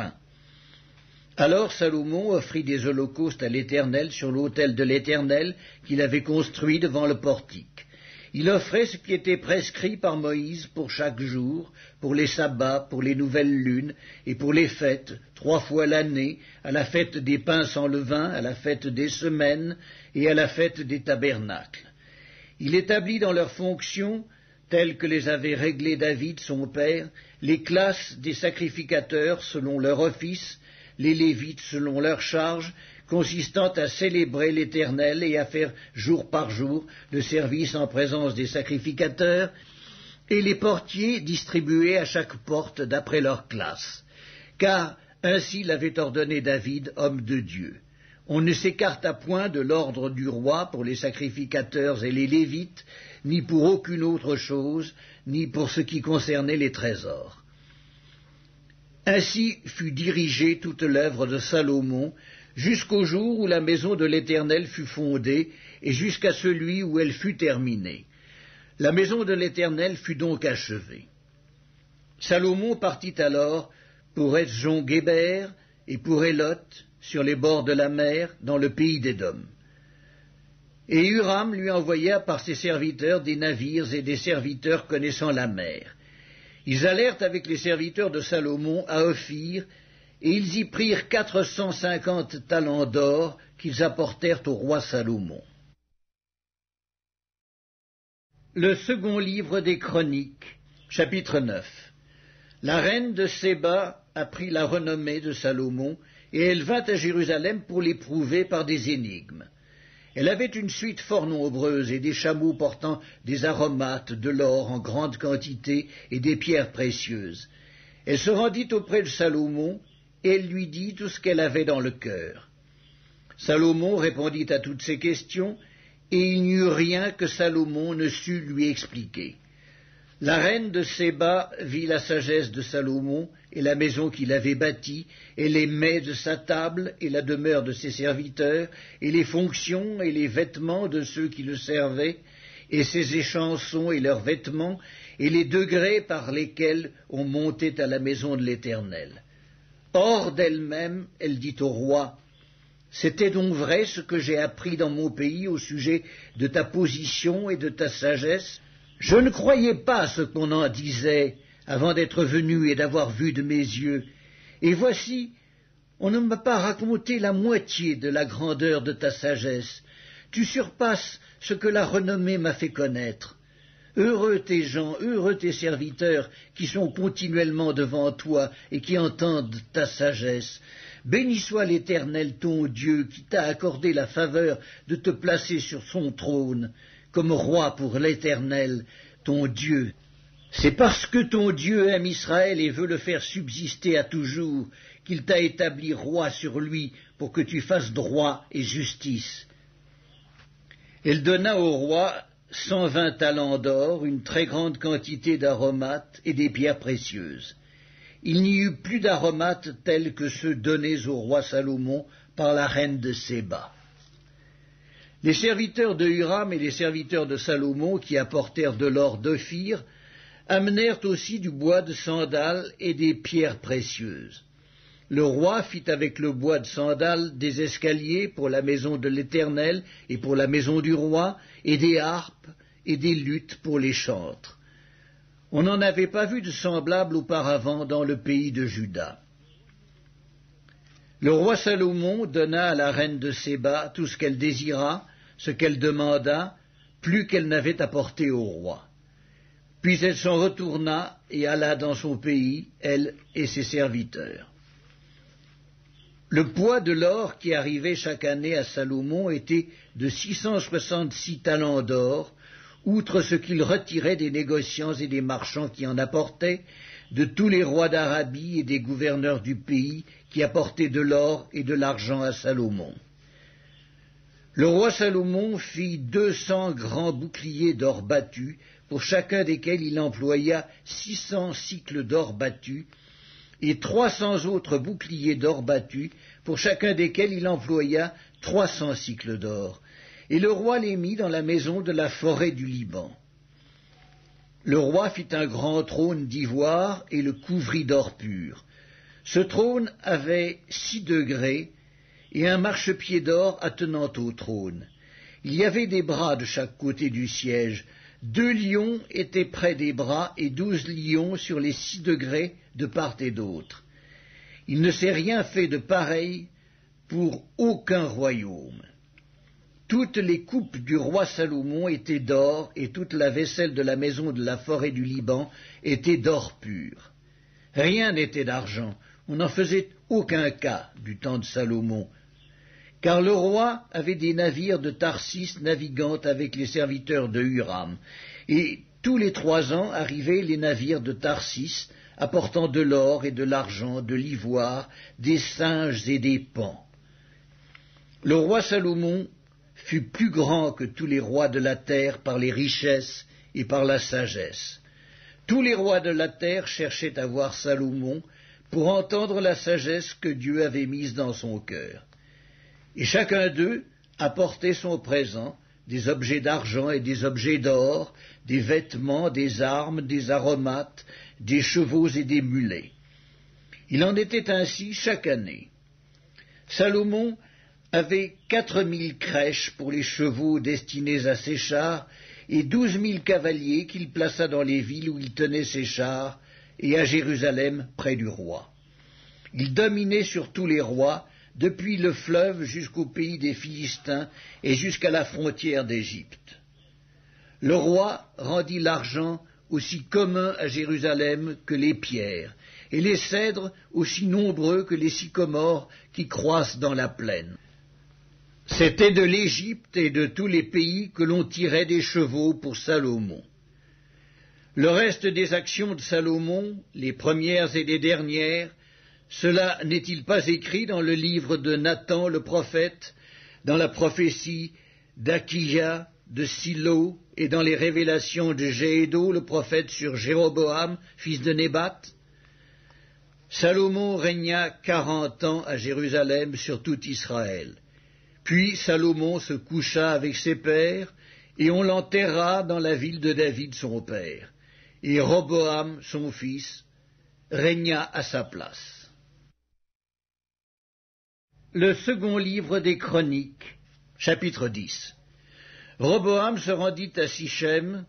Alors Salomon offrit des holocaustes à l'Éternel sur l'autel de l'Éternel qu'il avait construit devant le portique. Il offrait ce qui était prescrit par Moïse pour chaque jour, pour les sabbats, pour les nouvelles lunes et pour les fêtes, trois fois l'année, à la fête des pains sans levain, à la fête des semaines et à la fête des tabernacles. Il établit dans leurs fonctions, telles que les avait réglées David son père, les classes des sacrificateurs selon leur office, les Lévites selon leur charge, consistant à célébrer l'Éternel et à faire jour par jour le service en présence des sacrificateurs, et les portiers distribués à chaque porte d'après leur classe, car ainsi l'avait ordonné David, homme de Dieu. On ne s'écarta point de l'ordre du roi pour les sacrificateurs et les Lévites, ni pour aucune autre chose, ni pour ce qui concernait les trésors. Ainsi fut dirigée toute l'œuvre de Salomon, jusqu'au jour où la maison de l'Éternel fut fondée, et jusqu'à celui où elle fut terminée. La maison de l'Éternel fut donc achevée. Salomon partit alors pour Etzjon-Guéber et pour Élot, sur les bords de la mer, dans le pays d'Édom. Et Huram lui envoya par ses serviteurs des navires et des serviteurs connaissant la mer. Ils allèrent avec les serviteurs de Salomon à Ophir, et ils y prirent quatre cent cinquante talents d'or qu'ils apportèrent au roi Salomon. Le second livre des Chroniques, chapitre neuf. La reine de Séba apprit la renommée de Salomon, et elle vint à Jérusalem pour l'éprouver par des énigmes. Elle avait une suite fort nombreuse et des chameaux portant des aromates, de l'or en grande quantité et des pierres précieuses. Elle se rendit auprès de Salomon, et elle lui dit tout ce qu'elle avait dans le cœur. Salomon répondit à toutes ces questions, et il n'y eut rien que Salomon ne sût lui expliquer. La reine de Séba vit la sagesse de Salomon et la maison qu'il avait bâtie, et les mets de sa table, et la demeure de ses serviteurs, et les fonctions et les vêtements de ceux qui le servaient, et ses échansons et leurs vêtements, et les degrés par lesquels on montait à la maison de l'Éternel. Hors d'elle-même, elle dit au roi, C'était donc vrai ce que j'ai appris dans mon pays au sujet de ta position et de ta sagesse? Je ne croyais pas ce qu'on en disait avant d'être venu et d'avoir vu de mes yeux, et voici, on ne m'a pas raconté la moitié de la grandeur de ta sagesse. Tu surpasses ce que la renommée m'a fait connaître. Heureux tes gens, heureux tes serviteurs qui sont continuellement devant toi et qui entendent ta sagesse. Béni soit l'Éternel ton Dieu qui t'a accordé la faveur de te placer sur son trône comme roi pour l'Éternel ton Dieu. C'est parce que ton Dieu aime Israël et veut le faire subsister à toujours qu'il t'a établi roi sur lui pour que tu fasses droit et justice. Elle donna au roi cent vingt talents d'or, une très grande quantité d'aromates et des pierres précieuses. Il n'y eut plus d'aromates tels que ceux donnés au roi Salomon par la reine de Séba. Les serviteurs de Huram et les serviteurs de Salomon, qui apportèrent de l'or d'Ophir, amenèrent aussi du bois de sandal et des pierres précieuses. Le roi fit avec le bois de sandal des escaliers pour la maison de l'Éternel et pour la maison du roi, et des harpes et des luttes pour les chantres. On n'en avait pas vu de semblable auparavant dans le pays de Juda. Le roi Salomon donna à la reine de Séba tout ce qu'elle désira, ce qu'elle demanda, plus qu'elle n'avait apporté au roi. Puis elle s'en retourna et alla dans son pays, elle et ses serviteurs. Le poids de l'or qui arrivait chaque année à Salomon était de six cent soixante-six talents d'or, outre ce qu'il retirait des négociants et des marchands qui en apportaient, de tous les rois d'Arabie et des gouverneurs du pays qui apportaient de l'or et de l'argent à Salomon. Le roi Salomon fit deux cents grands boucliers d'or battu, pour chacun desquels il employa six cents cycles d'or battu, et trois cents autres boucliers d'or battu, pour chacun desquels il employa trois cents cycles d'or. Et le roi les mit dans la maison de la forêt du Liban. Le roi fit un grand trône d'ivoire et le couvrit d'or pur. Ce trône avait six degrés et un marchepied d'or attenant au trône. Il y avait des bras de chaque côté du siège. Deux lions étaient près des bras et douze lions sur les six degrés de part et d'autre. Il ne s'est rien fait de pareil pour aucun royaume. Toutes les coupes du roi Salomon étaient d'or, et toute la vaisselle de la maison de la forêt du Liban était d'or pur. Rien n'était d'argent, on n'en faisait aucun cas du temps de Salomon, car le roi avait des navires de Tarsis naviguant avec les serviteurs de Huram, et tous les trois ans arrivaient les navires de Tarsis, apportant de l'or et de l'argent, de l'ivoire, des singes et des paons. Le roi Salomon fut plus grand que tous les rois de la terre par les richesses et par la sagesse. Tous les rois de la terre cherchaient à voir Salomon pour entendre la sagesse que Dieu avait mise dans son cœur. Et chacun d'eux apportait son présent, des objets d'argent et des objets d'or, des vêtements, des armes, des aromates, des chevaux et des mulets. Il en était ainsi chaque année. Salomon avait quatre mille crèches pour les chevaux destinés à ses chars, et douze mille cavaliers qu'il plaça dans les villes où il tenait ses chars, et à Jérusalem près du roi. Il dominait sur tous les rois, depuis le fleuve jusqu'au pays des Philistins et jusqu'à la frontière d'Égypte. Le roi rendit l'argent aussi commun à Jérusalem que les pierres, et les cèdres aussi nombreux que les sycomores qui croissent dans la plaine. C'était de l'Égypte et de tous les pays que l'on tirait des chevaux pour Salomon. Le reste des actions de Salomon, les premières et les dernières, cela n'est-il pas écrit dans le livre de Nathan le prophète, dans la prophétie d'Achiya, de Silo, et dans les révélations de Jéhédo le prophète sur Jéroboam, fils de Nébat? Salomon régna quarante ans à Jérusalem sur tout Israël. Puis Salomon se coucha avec ses pères, et on l'enterra dans la ville de David son père. Et Roboam, son fils, régna à sa place. Le second livre des Chroniques, chapitre dix. Roboam se rendit à Sichem,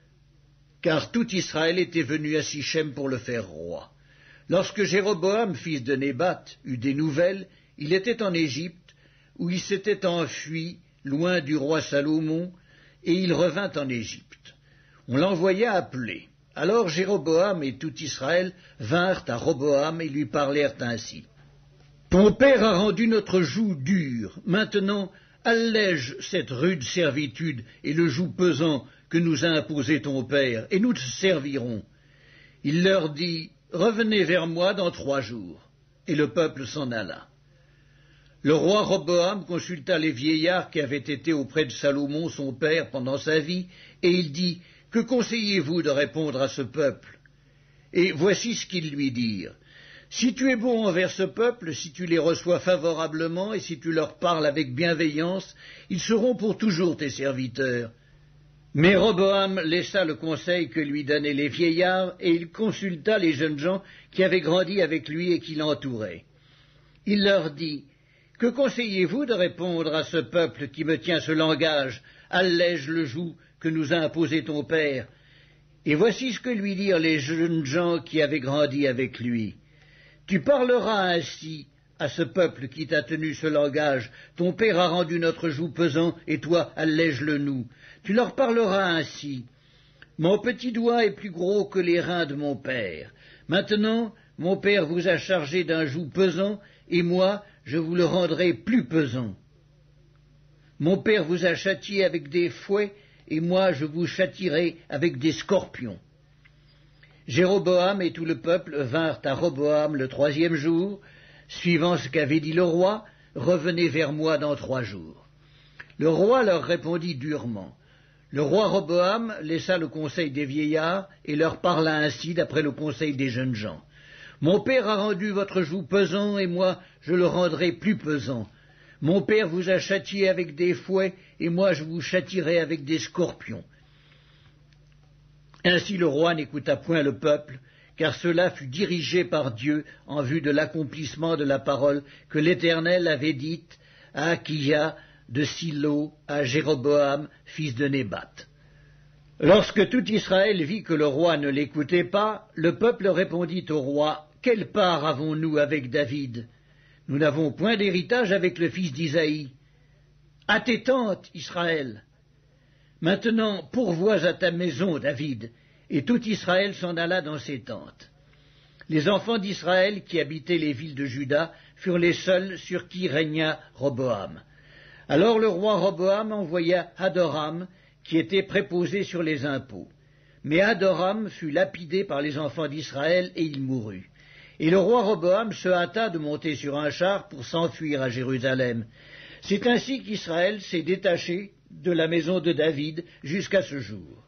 car tout Israël était venu à Sichem pour le faire roi. Lorsque Jéroboam, fils de Nébat, eut des nouvelles, il était en Égypte, où il s'était enfui, loin du roi Salomon, et il revint en Égypte. On l'envoya appeler. Alors Jéroboam et tout Israël vinrent à Roboam et lui parlèrent ainsi. « Ton père a rendu notre joug dur. Maintenant, allège cette rude servitude et le joug pesant que nous a imposé ton père, et nous te servirons. » Il leur dit, « Revenez vers moi dans trois jours. » Et le peuple s'en alla. Le roi Roboam consulta les vieillards qui avaient été auprès de Salomon, son père, pendant sa vie, et il dit, « Que conseillez-vous de répondre à ce peuple ?» Et voici ce qu'ils lui dirent. « Si tu es bon envers ce peuple, si tu les reçois favorablement, et si tu leur parles avec bienveillance, ils seront pour toujours tes serviteurs. » Mais Roboam laissa le conseil que lui donnaient les vieillards, et il consulta les jeunes gens qui avaient grandi avec lui et qui l'entouraient. Il leur dit, « Que conseillez-vous de répondre à ce peuple qui me tient ce langage, allège le joug que nous a imposé ton père ?» Et voici ce que lui dirent les jeunes gens qui avaient grandi avec lui. « Tu parleras ainsi à ce peuple qui t'a tenu ce langage. Ton père a rendu notre joug pesant, et toi, allège-le nous. Tu leur parleras ainsi. Mon petit doigt est plus gros que les reins de mon père. Maintenant, mon père vous a chargé d'un joug pesant, et moi, je vous le rendrai plus pesant. Mon père vous a châtié avec des fouets, et moi, je vous châtierai avec des scorpions. » Jéroboam et tout le peuple vinrent à Roboam le troisième jour, suivant ce qu'avait dit le roi, « Revenez vers moi dans trois jours. » Le roi leur répondit durement. Le roi Roboam laissa le conseil des vieillards et leur parla ainsi d'après le conseil des jeunes gens. « Mon père a rendu votre joug pesant, et moi je le rendrai plus pesant. Mon père vous a châtié avec des fouets, et moi je vous châtierai avec des scorpions. » Ainsi le roi n'écouta point le peuple, car cela fut dirigé par Dieu en vue de l'accomplissement de la parole que l'Éternel avait dite à Akiya de Silo à Jéroboam, fils de Nébat. Lorsque tout Israël vit que le roi ne l'écoutait pas, le peuple répondit au roi, « Quelle part avons-nous avec David? Nous n'avons point d'héritage avec le fils d'Isaïe. À tes tentes, Israël! Maintenant, pourvois à ta maison, David. » Et tout Israël s'en alla dans ses tentes. Les enfants d'Israël qui habitaient les villes de Juda furent les seuls sur qui régna Roboam. Alors le roi Roboam envoya Hadoram, qui était préposé sur les impôts. Mais Hadoram fut lapidé par les enfants d'Israël et il mourut. Et le roi Roboam se hâta de monter sur un char pour s'enfuir à Jérusalem. C'est ainsi qu'Israël s'est détaché de la maison de David jusqu'à ce jour.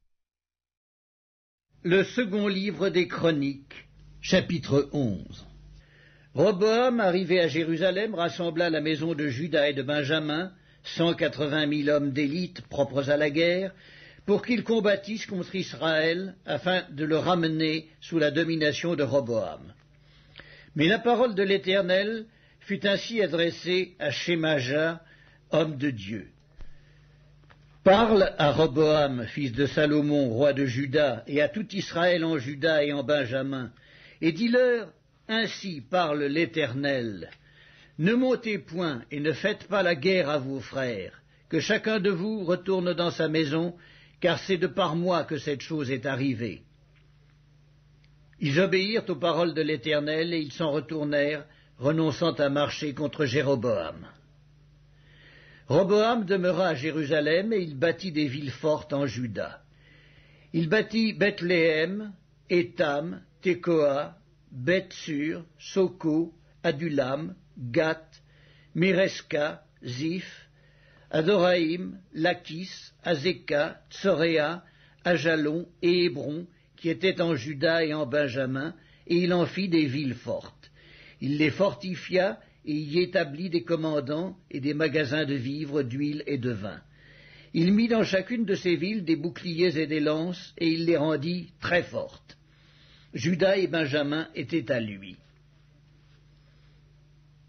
Le second livre des Chroniques, chapitre onze. Roboam, arrivé à Jérusalem, rassembla la maison de Juda et de Benjamin, cent quatre-vingt mille hommes d'élite propres à la guerre, pour qu'ils combattissent contre Israël, afin de le ramener sous la domination de Roboam. Mais la parole de l'Éternel fut ainsi adressée à Shemaja, homme de Dieu. Parle à Roboam, fils de Salomon, roi de Juda, et à tout Israël en Juda et en Benjamin, et dis-leur, ainsi parle l'Éternel. Ne montez point et ne faites pas la guerre à vos frères, que chacun de vous retourne dans sa maison, car c'est de par moi que cette chose est arrivée. Ils obéirent aux paroles de l'Éternel, et ils s'en retournèrent, renonçant à marcher contre Jéroboam. Roboam demeura à Jérusalem, et il bâtit des villes fortes en Juda. Il bâtit Bethléem, Étam, Tekoa, Beth-Sur, Soko, Adulam, Gath, Mireska, Ziph, Adoraïm, Lachis, Azeka, Tsoréa, Ajalon et Hébron, qui étaient en Juda et en Benjamin, et il en fit des villes fortes. Il les fortifia et y établit des commandants et des magasins de vivres, d'huile et de vin. Il mit dans chacune de ces villes des boucliers et des lances, et il les rendit très fortes. Juda et Benjamin étaient à lui.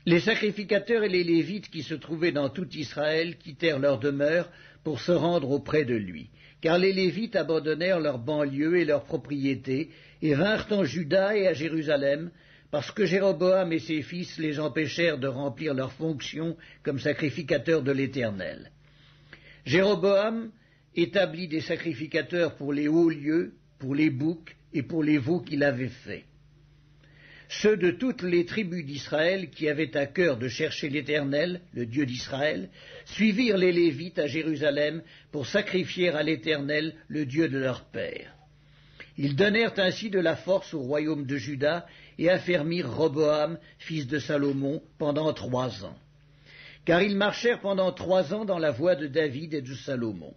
Les sacrificateurs et les Lévites qui se trouvaient dans tout Israël quittèrent leur demeure pour se rendre auprès de lui, car les Lévites abandonnèrent leurs banlieues et leurs propriétés et vinrent en Juda et à Jérusalem, parce que Jéroboam et ses fils les empêchèrent de remplir leurs fonctions comme sacrificateurs de l'Éternel. Jéroboam établit des sacrificateurs pour les hauts lieux, pour les boucs et pour les veaux qu'il avait faits. Ceux de toutes les tribus d'Israël qui avaient à cœur de chercher l'Éternel, le Dieu d'Israël, suivirent les Lévites à Jérusalem pour sacrifier à l'Éternel, le Dieu de leur père. Ils donnèrent ainsi de la force au royaume de Juda et affermirent Roboam, fils de Salomon, pendant trois ans. Car ils marchèrent pendant trois ans dans la voie de David et de Salomon.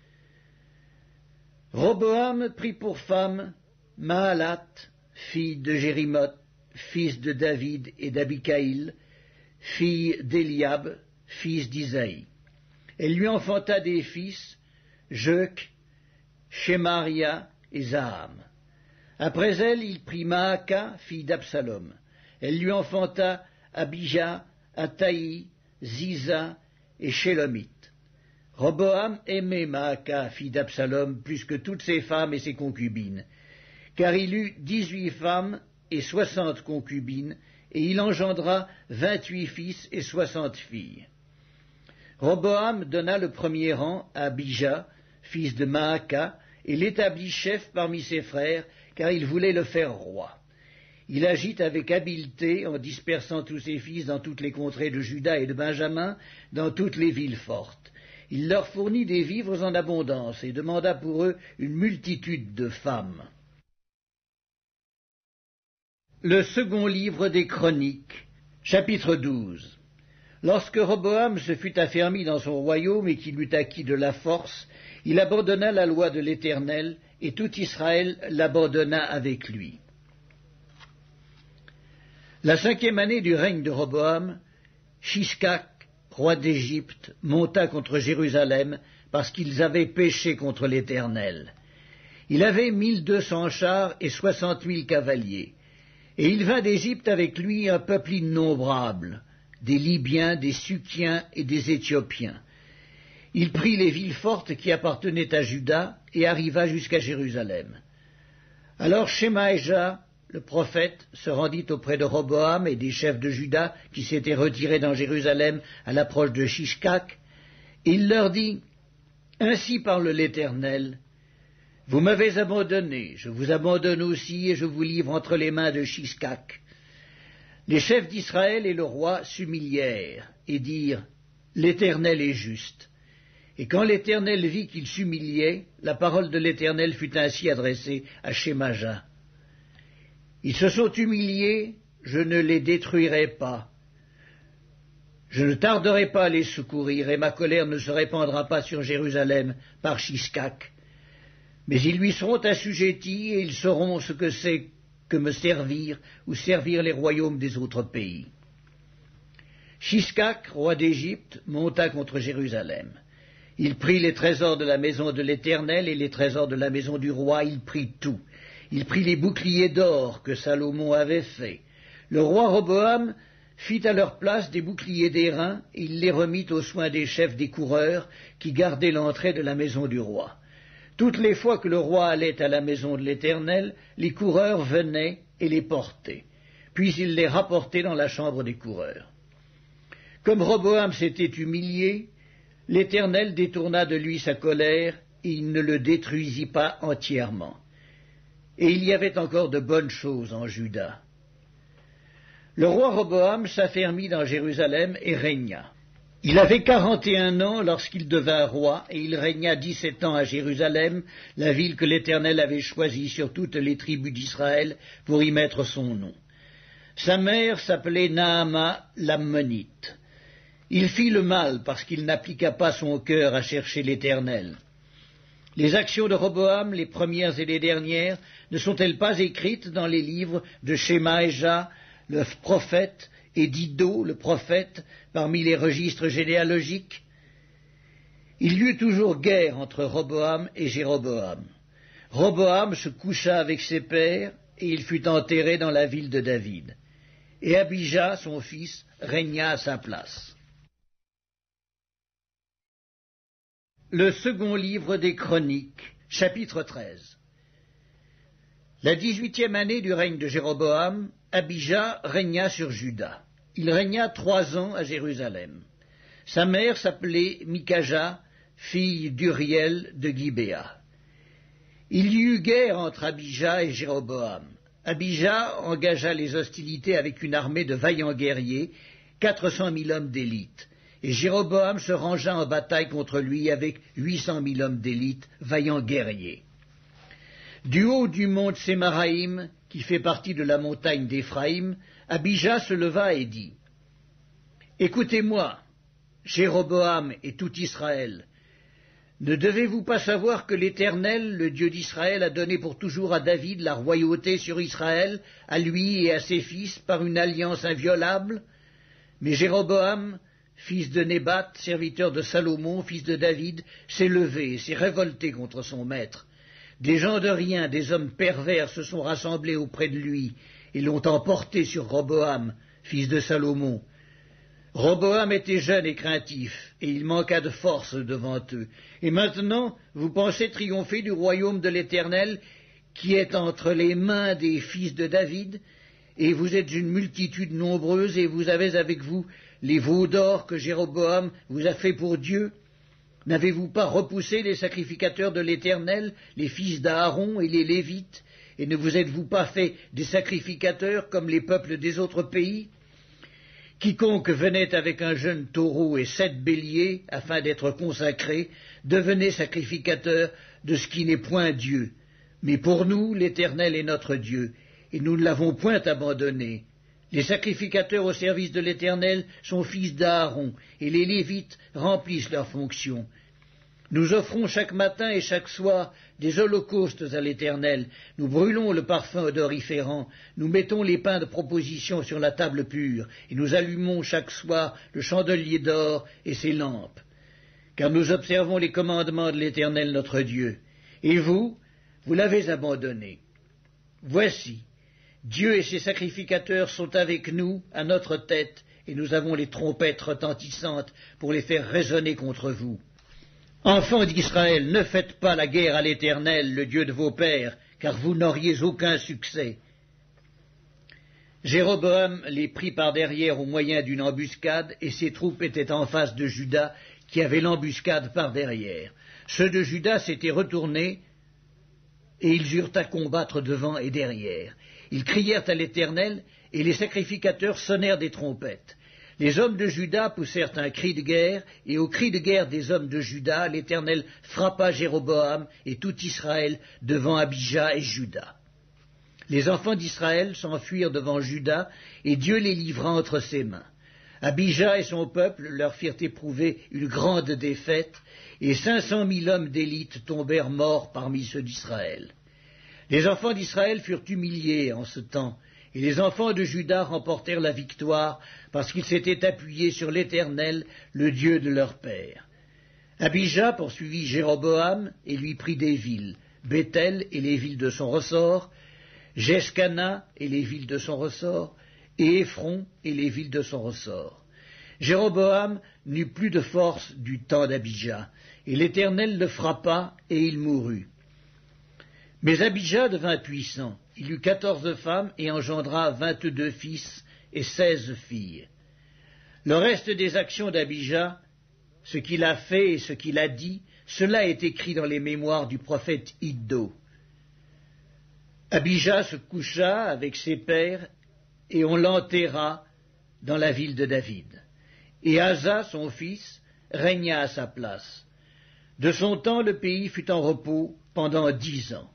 Roboam prit pour femme Mahalat, fille de Jérimoth, fils de David et d'Abicaïl, fille d'Éliab, fils d'Isaïe. Elle lui enfanta des fils, Jeuc, Shemaria et Zaham. Après elle, il prit Maaka, fille d'Absalom. Elle lui enfanta Abijah, Ataï, Ziza et Shélomith. Roboam aimait Maaka, fille d'Absalom, plus que toutes ses femmes et ses concubines, car il eut dix-huit femmes et soixante concubines, et il engendra vingt-huit fils et soixante filles. Roboam donna le premier rang à Abijah, fils de Maaka, et l'établit chef parmi ses frères, car il voulait le faire roi. Il agit avec habileté en dispersant tous ses fils dans toutes les contrées de Juda et de Benjamin, dans toutes les villes fortes. Il leur fournit des vivres en abondance et demanda pour eux une multitude de femmes. Le second livre des Chroniques, chapitre douze. Lorsque Roboam se fut affermi dans son royaume et qu'il eut acquis de la force, il abandonna la loi de l'Éternel, et tout Israël l'abandonna avec lui. La cinquième année du règne de Roboam, Shishkak, roi d'Égypte, monta contre Jérusalem, parce qu'ils avaient péché contre l'Éternel. Il avait mille deux cents chars et soixante mille cavaliers. Et il vint d'Égypte avec lui un peuple innombrable, des Libyens, des Sukiens et des Éthiopiens. Il prit les villes fortes qui appartenaient à Juda et arriva jusqu'à Jérusalem. Alors Shemaïja, le prophète, se rendit auprès de Roboam et des chefs de Juda qui s'étaient retirés dans Jérusalem à l'approche de Shishkak, et il leur dit « Ainsi parle l'Éternel. Vous m'avez abandonné, je vous abandonne aussi et je vous livre entre les mains de Shishkak. » Les chefs d'Israël et le roi s'humilièrent et dirent « L'Éternel est juste. » Et quand l'Éternel vit qu'il s'humiliait, la parole de l'Éternel fut ainsi adressée à Shemaja. « Ils se sont humiliés, je ne les détruirai pas. Je ne tarderai pas à les secourir et ma colère ne se répandra pas sur Jérusalem par Shishkak. Mais ils lui seront assujettis et ils sauront ce que c'est que me servir ou servir les royaumes des autres pays. » Shishkak, roi d'Égypte, monta contre Jérusalem. Il prit les trésors de la maison de l'Éternel et les trésors de la maison du roi, il prit tout. Il prit les boucliers d'or que Salomon avait faits. Le roi Roboam fit à leur place des boucliers d'airain et il les remit aux soins des chefs des coureurs qui gardaient l'entrée de la maison du roi. Toutes les fois que le roi allait à la maison de l'Éternel, les coureurs venaient et les portaient. Puis il les rapportait dans la chambre des coureurs. Comme Roboam s'était humilié, l'Éternel détourna de lui sa colère et il ne le détruisit pas entièrement. Et il y avait encore de bonnes choses en Juda. Le roi Roboam s'affermit dans Jérusalem et régna. Il avait quarante et un ans lorsqu'il devint roi, et il régna dix-sept ans à Jérusalem, la ville que l'Éternel avait choisie sur toutes les tribus d'Israël pour y mettre son nom. Sa mère s'appelait Naama l'Ammonite. Il fit le mal parce qu'il n'appliqua pas son cœur à chercher l'Éternel. Les actions de Roboam, les premières et les dernières, ne sont-elles pas écrites dans les livres de Shemaïja, le prophète, et d'Iddo, le prophète, parmi les registres généalogiques? Il y eut toujours guerre entre Roboam et Jéroboam. Roboam se coucha avec ses pères, et il fut enterré dans la ville de David. et Abijah, son fils, régna à sa place. Le second livre des Chroniques, chapitre treize. La dix-huitième année du règne de Jéroboam, Abijah régna sur Juda. Il régna trois ans à Jérusalem. Sa mère s'appelait Mikaja, fille d'Uriel de Gibéa. Il y eut guerre entre Abijah et Jéroboam. Abijah engagea les hostilités avec une armée de vaillants guerriers, quatre cent mille hommes d'élite, et Jéroboam se rangea en bataille contre lui avec huit cent mille hommes d'élite, vaillants guerriers. Du haut du mont Sémaraïm, qui fait partie de la montagne d'Éphraïm, Abijah se leva et dit « Écoutez-moi, Jéroboam et tout Israël, ne devez-vous pas savoir que l'Éternel, le Dieu d'Israël, a donné pour toujours à David la royauté sur Israël, à lui et à ses fils, par une alliance inviolable? Mais Jéroboam, fils de Nébat, serviteur de Salomon, fils de David, s'est levé et s'est révolté contre son maître. Des gens de rien, des hommes pervers se sont rassemblés auprès de lui et l'ont emporté sur Roboam, fils de Salomon. Roboam était jeune et craintif, et il manqua de force devant eux. Et maintenant, vous pensez triompher du royaume de l'Éternel, qui est entre les mains des fils de David, et vous êtes une multitude nombreuse, et vous avez avec vous les veaux d'or que Jéroboam vous a fait pour Dieu. N'avez-vous pas repoussé les sacrificateurs de l'Éternel, les fils d'Aaron et les Lévites, et ne vous êtes-vous pas fait des sacrificateurs comme les peuples des autres pays? Quiconque venait avec un jeune taureau et sept béliers, afin d'être consacré, devenait sacrificateur de ce qui n'est point Dieu. Mais pour nous, l'Éternel est notre Dieu, et nous ne l'avons point abandonné. Les sacrificateurs au service de l'Éternel sont fils d'Aaron, et les Lévites remplissent leurs fonctions. Nous offrons chaque matin et chaque soir des holocaustes à l'Éternel. Nous brûlons le parfum odoriférant. Nous mettons les pains de proposition sur la table pure, et nous allumons chaque soir le chandelier d'or et ses lampes. Car nous observons les commandements de l'Éternel notre Dieu. Et vous, vous l'avez abandonné. Voici, Dieu et ses sacrificateurs sont avec nous, à notre tête, et nous avons les trompettes retentissantes pour les faire résonner contre vous. Enfants d'Israël, ne faites pas la guerre à l'Éternel, le Dieu de vos pères, car vous n'auriez aucun succès. Jéroboam les prit par derrière au moyen d'une embuscade, et ses troupes étaient en face de Juda, qui avait l'embuscade par derrière. Ceux de Juda s'étaient retournés, et ils eurent à combattre devant et derrière. Ils crièrent à l'Éternel, et les sacrificateurs sonnèrent des trompettes. Les hommes de Juda poussèrent un cri de guerre, et au cri de guerre des hommes de Juda, l'Éternel frappa Jéroboam et tout Israël devant Abijah et Juda. Les enfants d'Israël s'enfuirent devant Juda, et Dieu les livra entre ses mains. Abijah et son peuple leur firent éprouver une grande défaite, et cinq cent mille hommes d'élite tombèrent morts parmi ceux d'Israël. Les enfants d'Israël furent humiliés en ce temps, et les enfants de Juda remportèrent la victoire parce qu'ils s'étaient appuyés sur l'Éternel, le Dieu de leur père. Abijah poursuivit Jéroboam et lui prit des villes, Béthel et les villes de son ressort, Jescana et les villes de son ressort, et Éphron et les villes de son ressort. Jéroboam n'eut plus de force du temps d'Abijah, et l'Éternel le frappa et il mourut. Mais Abijah devint puissant. Il eut quatorze femmes et engendra vingt-deux fils et seize filles. Le reste des actions d'Abijah, ce qu'il a fait et ce qu'il a dit, cela est écrit dans les mémoires du prophète Iddo. Abijah se coucha avec ses pères et on l'enterra dans la ville de David. Et Asa, son fils, régna à sa place. De son temps, le pays fut en repos pendant dix ans.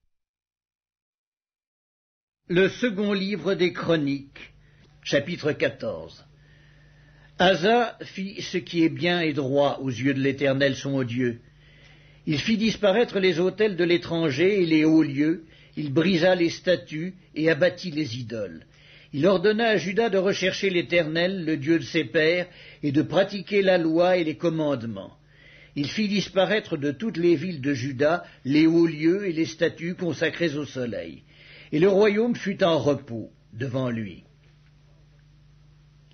Le second livre des Chroniques, chapitre quatorze. Asa fit ce qui est bien et droit aux yeux de l'Éternel son Dieu. Il fit disparaître les autels de l'étranger et les hauts lieux, il brisa les statues et abattit les idoles. Il ordonna à Juda de rechercher l'Éternel, le Dieu de ses pères, et de pratiquer la loi et les commandements. Il fit disparaître de toutes les villes de Juda les hauts lieux et les statues consacrées au soleil. Et le royaume fut en repos devant lui.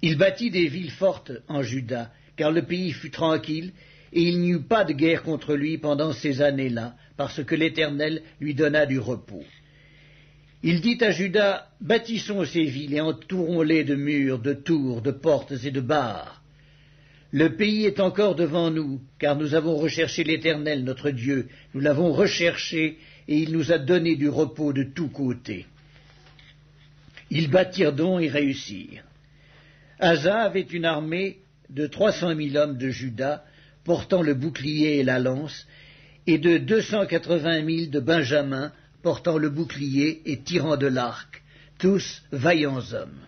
Il bâtit des villes fortes en Juda, car le pays fut tranquille, et il n'y eut pas de guerre contre lui pendant ces années-là, parce que l'Éternel lui donna du repos. Il dit à Juda, bâtissons ces villes et entourons-les de murs, de tours, de portes et de barres. Le pays est encore devant nous, car nous avons recherché l'Éternel, notre Dieu, nous l'avons recherché, et il nous a donné du repos de tous côtés. Ils bâtirent donc et réussirent. Asa avait une armée de trois cent mille hommes de Juda, portant le bouclier et la lance, et de deux cent quatre-vingt mille de Benjamin, portant le bouclier et tirant de l'arc, tous vaillants hommes.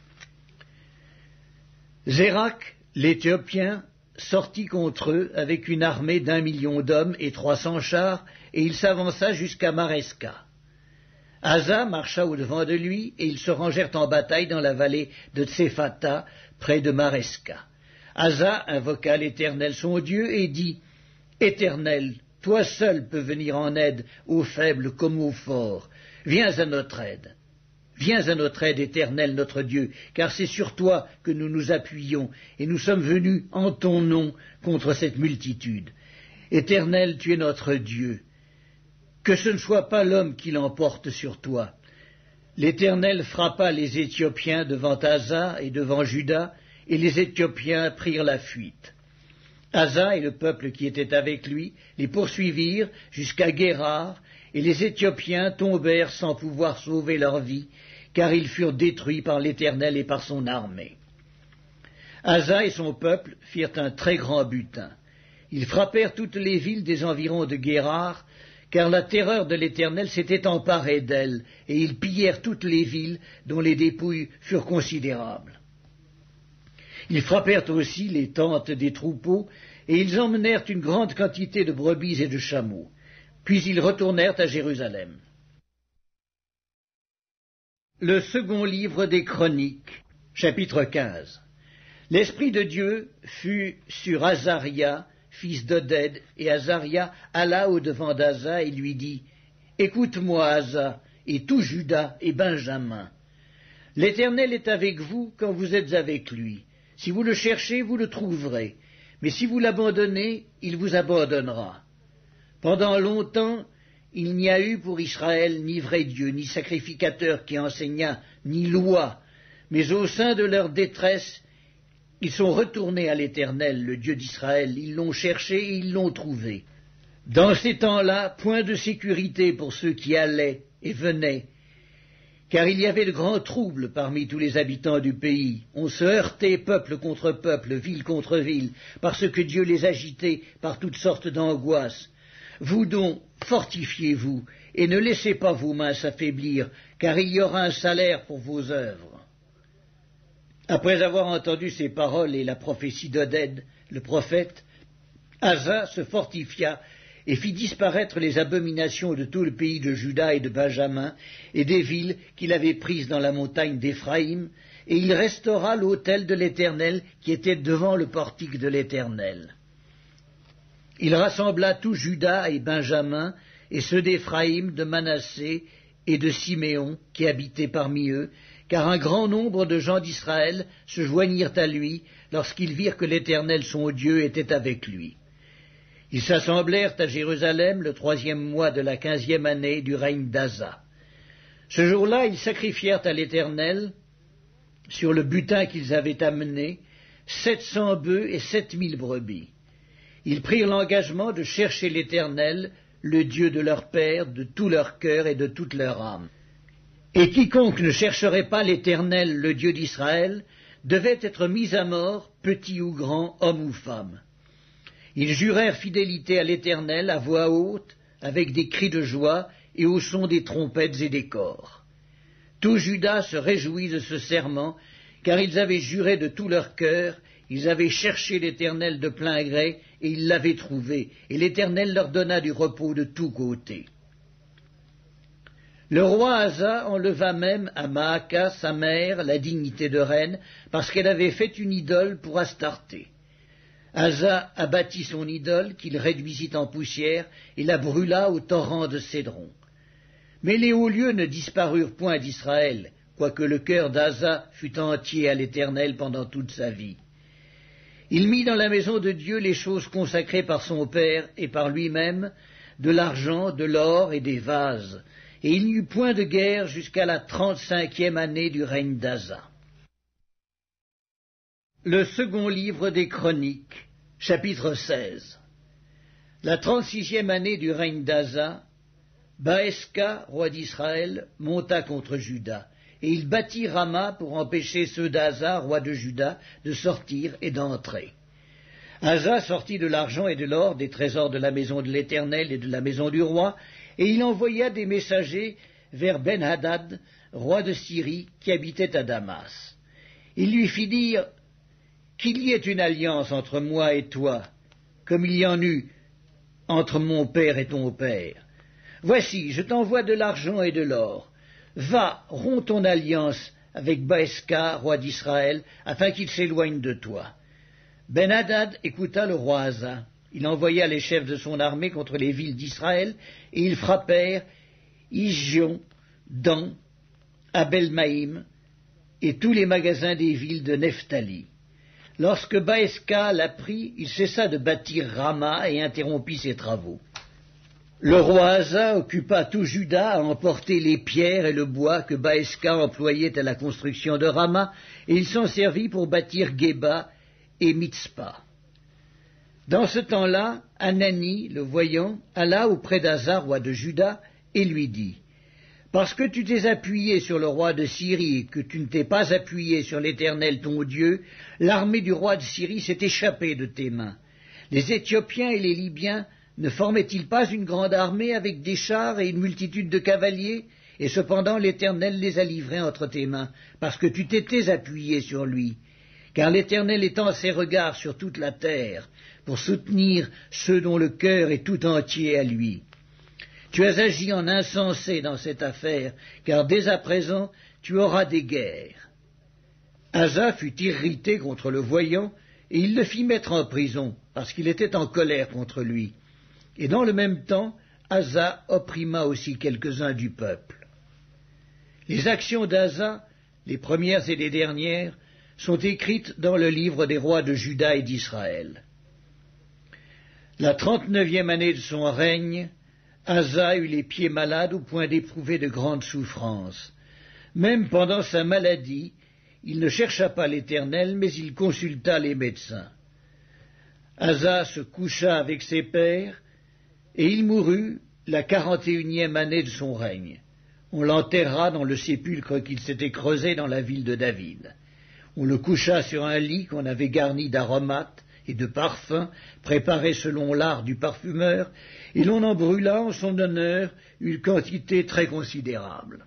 Zérak, l'Éthiopien, sortit contre eux avec une armée d'un million d'hommes et trois cents chars, et il s'avança jusqu'à Maresca. Asa marcha au-devant de lui, et ils se rangèrent en bataille dans la vallée de Tsephata, près de Maresca. Asa invoqua l'Éternel son Dieu et dit, « Éternel, toi seul peux venir en aide aux faibles comme aux forts. Viens à notre aide. Viens à notre aide, Éternel notre Dieu, car c'est sur toi que nous nous appuyons, et nous sommes venus en ton nom contre cette multitude. Éternel, tu es notre Dieu. Que ce ne soit pas l'homme qui l'emporte sur toi. » L'Éternel frappa les Éthiopiens devant Asa et devant Juda, et les Éthiopiens prirent la fuite. Asa et le peuple qui était avec lui les poursuivirent jusqu'à Guérar, et les Éthiopiens tombèrent sans pouvoir sauver leur vie, car ils furent détruits par l'Éternel et par son armée. Asa et son peuple firent un très grand butin. Ils frappèrent toutes les villes des environs de Guérar, car la terreur de l'Éternel s'était emparée d'elles, et ils pillèrent toutes les villes dont les dépouilles furent considérables. Ils frappèrent aussi les tentes des troupeaux, et ils emmenèrent une grande quantité de brebis et de chameaux. Puis ils retournèrent à Jérusalem. Le second livre des Chroniques, chapitre quinze. L'Esprit de Dieu fut sur Azaria, fils d'Oded, et Azaria alla au-devant d'Asa et lui dit, « Écoute-moi, Asa, et tout Juda et Benjamin. L'Éternel est avec vous quand vous êtes avec lui. Si vous le cherchez, vous le trouverez. Mais si vous l'abandonnez, il vous abandonnera. Pendant longtemps, il n'y a eu pour Israël ni vrai Dieu, ni sacrificateur qui enseignât, ni loi. Mais au sein de leur détresse, ils sont retournés à l'Éternel, le Dieu d'Israël. Ils l'ont cherché et ils l'ont trouvé. Dans ces temps-là, point de sécurité pour ceux qui allaient et venaient, car il y avait de grands troubles parmi tous les habitants du pays. On se heurtait peuple contre peuple, ville contre ville, parce que Dieu les agitait par toutes sortes d'angoisses. Vous donc, fortifiez-vous, et ne laissez pas vos mains s'affaiblir, car il y aura un salaire pour vos œuvres. » Après avoir entendu ces paroles et la prophétie d'Oded, le prophète, Asa se fortifia et fit disparaître les abominations de tout le pays de Juda et de Benjamin, et des villes qu'il avait prises dans la montagne d'Éphraïm, et il restaura l'autel de l'Éternel qui était devant le portique de l'Éternel. Il rassembla tout Juda et Benjamin, et ceux d'Éphraïm, de Manassé et de Siméon, qui habitaient parmi eux, car un grand nombre de gens d'Israël se joignirent à lui lorsqu'ils virent que l'Éternel son Dieu était avec lui. Ils s'assemblèrent à Jérusalem le troisième mois de la quinzième année du règne d'Asa. Ce jour-là, ils sacrifièrent à l'Éternel, sur le butin qu'ils avaient amené, sept cents bœufs et sept mille brebis. Ils prirent l'engagement de chercher l'Éternel, le Dieu de leur père, de tout leur cœur et de toute leur âme. Et quiconque ne chercherait pas l'Éternel, le Dieu d'Israël, devait être mis à mort, petit ou grand, homme ou femme. Ils jurèrent fidélité à l'Éternel à voix haute, avec des cris de joie et au son des trompettes et des cors. Tout Juda se réjouit de ce serment, car ils avaient juré de tout leur cœur, ils avaient cherché l'Éternel de plein gré, et ils l'avaient trouvé, et l'Éternel leur donna du repos de tous côtés. Le roi Asa enleva même à Maaka, sa mère, la dignité de reine, parce qu'elle avait fait une idole pour Astarté. Asa abattit son idole, qu'il réduisit en poussière, et la brûla au torrent de Cédron. Mais les hauts lieux ne disparurent point d'Israël, quoique le cœur d'Asa fût entier à l'Éternel pendant toute sa vie. Il mit dans la maison de Dieu les choses consacrées par son père et par lui-même, de l'argent, de l'or et des vases, et il n'y eut point de guerre jusqu'à la trente-cinquième année du règne d'Asa. Le second livre des Chroniques, chapitre seize. La trente-sixième année du règne d'Asa, Baeska, roi d'Israël, monta contre Juda, et il bâtit Rama pour empêcher ceux d'Asa, roi de Juda, de sortir et d'entrer. Asa sortit de l'argent et de l'or des trésors de la maison de l'Éternel et de la maison du roi, et il envoya des messagers vers Ben-Hadad, roi de Syrie, qui habitait à Damas. Il lui fit dire qu'il y ait une alliance entre moi et toi, comme il y en eut entre mon père et ton père. Voici, je t'envoie de l'argent et de l'or. Va, romps ton alliance avec Baeska, roi d'Israël, afin qu'il s'éloigne de toi. Ben-Hadad écouta le roi Asa. Il envoya les chefs de son armée contre les villes d'Israël, et ils frappèrent Isjion, Dan, Abel-Maïm, et tous les magasins des villes de Nephtali. Lorsque Baeska l'apprit, il cessa de bâtir Rama et interrompit ses travaux. Le roi Asa occupa tout Juda à emporter les pierres et le bois que Baeska employait à la construction de Rama, et il s'en servit pour bâtir Geba et Mitzpah. Dans ce temps-là, Hanani, le voyant, alla auprès d'Asa, roi de Juda, et lui dit « Parce que tu t'es appuyé sur le roi de Syrie et que tu ne t'es pas appuyé sur l'Éternel ton Dieu, l'armée du roi de Syrie s'est échappée de tes mains. Les Éthiopiens et les Libyens ne formaient-ils pas une grande armée avec des chars et une multitude de cavaliers? Et cependant l'Éternel les a livrés entre tes mains, parce que tu t'étais appuyé sur lui. Car l'Éternel étend ses regards sur toute la terre, pour soutenir ceux dont le cœur est tout entier à lui. Tu as agi en insensé dans cette affaire, car dès à présent tu auras des guerres. » Asa fut irrité contre le voyant, et il le fit mettre en prison, parce qu'il était en colère contre lui. Et dans le même temps, Asa opprima aussi quelques-uns du peuple. Les actions d'Asa, les premières et les dernières, sont écrites dans le livre des rois de Juda et d'Israël. La trente-neuvième année de son règne, Asa eut les pieds malades au point d'éprouver de grandes souffrances. Même pendant sa maladie, il ne chercha pas l'Éternel, mais il consulta les médecins. Asa se coucha avec ses pères, et il mourut la quarante et unième année de son règne. On l'enterra dans le sépulcre qu'il s'était creusé dans la ville de David. On le coucha sur un lit qu'on avait garni d'aromates et de parfums, préparés selon l'art du parfumeur, et l'on en brûla en son honneur une quantité très considérable.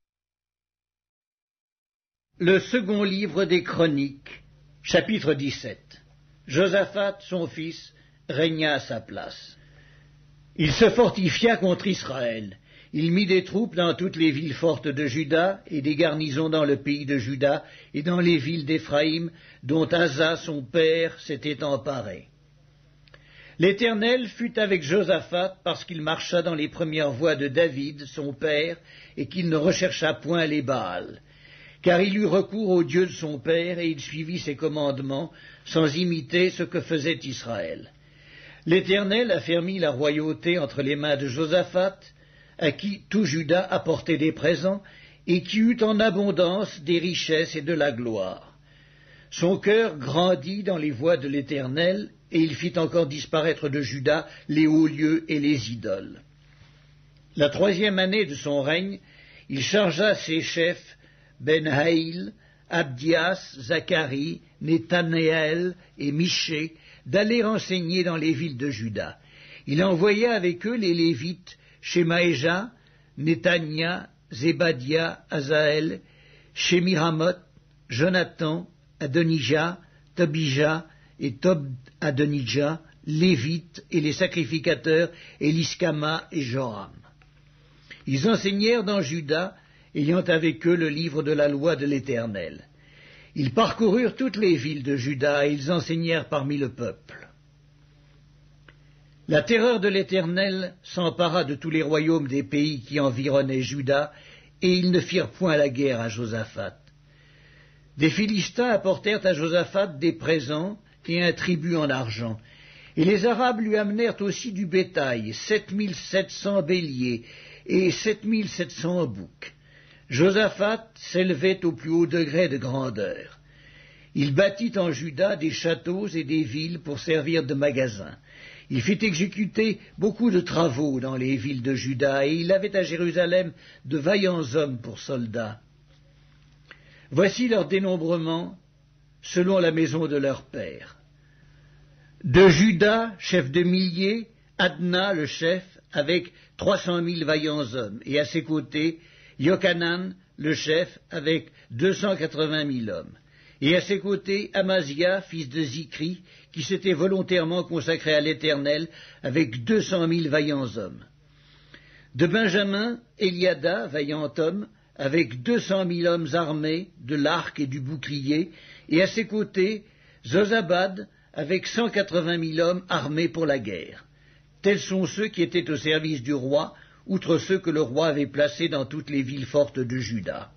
Le second livre des Chroniques, chapitre dix-sept. Josaphat, son fils, régna à sa place. Il se fortifia contre Israël. Il mit des troupes dans toutes les villes fortes de Juda et des garnisons dans le pays de Juda et dans les villes d'Éphraïm, dont Asa, son père, s'était emparé. L'Éternel fut avec Josaphat parce qu'il marcha dans les premières voies de David, son père, et qu'il ne rechercha point les Baals. Car il eut recours au Dieu de son père et il suivit ses commandements sans imiter ce que faisait Israël. L'Éternel affermit la royauté entre les mains de Josaphat, à qui tout Juda apportait des présents, et qui eut en abondance des richesses et de la gloire. Son cœur grandit dans les voies de l'Éternel, et il fit encore disparaître de Juda les hauts lieux et les idoles. La troisième année de son règne, il chargea ses chefs, Ben-Haïl, Abdias, Zacharie, Nethanéel et Michée, d'aller enseigner dans les villes de Juda. Il envoya avec eux les Lévites, Shemaéja, Netania, Zébadia, Azaël, Shemiramoth, Jonathan, Adonijah, Tobija et Tob-Adonijah, Lévites et les sacrificateurs, Eliskama et Joram. Ils enseignèrent dans Juda, ayant avec eux le livre de la loi de l'Éternel. Ils parcoururent toutes les villes de Juda et ils enseignèrent parmi le peuple. La terreur de l'Éternel s'empara de tous les royaumes des pays qui environnaient Juda, et ils ne firent point la guerre à Josaphat. Des Philistins apportèrent à Josaphat des présents et un tribut en argent. Et les Arabes lui amenèrent aussi du bétail, sept mille sept cents béliers et sept mille sept cents boucs. Josaphat s'élevait au plus haut degré de grandeur. Il bâtit en Juda des châteaux et des villes pour servir de magasins. Il fit exécuter beaucoup de travaux dans les villes de Juda, et il avait à Jérusalem de vaillants hommes pour soldats. Voici leur dénombrement selon la maison de leur père. De Juda, chef de milliers, Adna, le chef, avec trois cent mille vaillants hommes, et à ses côtés, Yochanan, le chef, avec deux cent quatre-vingt mille hommes. Et à ses côtés, Amazia, fils de Zikri, qui s'était volontairement consacré à l'Éternel, avec deux cent mille vaillants hommes. De Benjamin, Eliada, vaillant homme, avec deux cent mille hommes armés de l'arc et du bouclier, et à ses côtés, Zozabad, avec cent quatre-vingt mille hommes armés pour la guerre. Tels sont ceux qui étaient au service du roi, outre ceux que le roi avait placés dans toutes les villes fortes de Juda.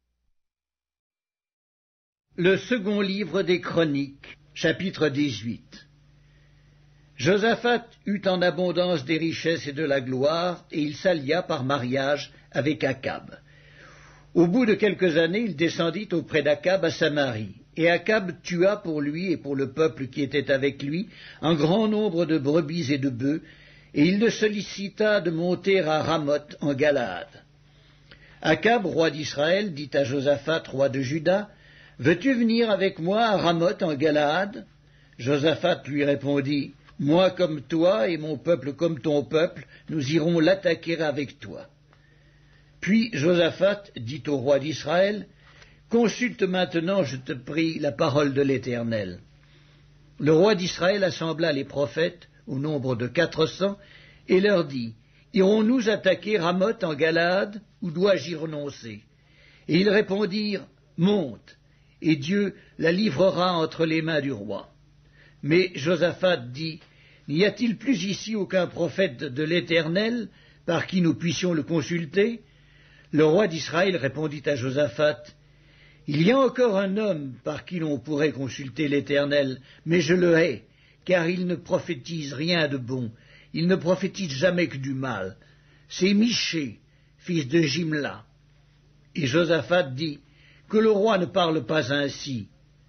Le second livre des Chroniques, chapitre dix-huit. Josaphat eut en abondance des richesses et de la gloire, et il s'allia par mariage avec Akab. Au bout de quelques années, il descendit auprès d'Akab à Samarie, et Akab tua pour lui et pour le peuple qui était avec lui un grand nombre de brebis et de bœufs, et il le sollicita de monter à Ramoth en Galaad. Akab, roi d'Israël, dit à Josaphat, roi de Juda, « Veux-tu venir avec moi à Ramoth en Galaad ?» Josaphat lui répondit, « Moi comme toi et mon peuple comme ton peuple, nous irons l'attaquer avec toi. » Puis Josaphat dit au roi d'Israël, « Consulte maintenant, je te prie, la parole de l'Éternel. » Le roi d'Israël assembla les prophètes, au nombre de quatre cents, et leur dit, « Irons-nous attaquer Ramoth en Galaad, ou dois-je y renoncer ?» Et ils répondirent, « Monte, et Dieu la livrera entre les mains du roi. » Mais Josaphat dit, « N'y a-t-il plus ici aucun prophète de l'Éternel, par qui nous puissions le consulter ?» Le roi d'Israël répondit à Josaphat, « Il y a encore un homme par qui l'on pourrait consulter l'Éternel, mais je le hais, car il ne prophétise rien de bon, il ne prophétise jamais que du mal. C'est Michée, fils de Jimla. » Et Josaphat dit, « Que le roi ne parle pas ainsi. »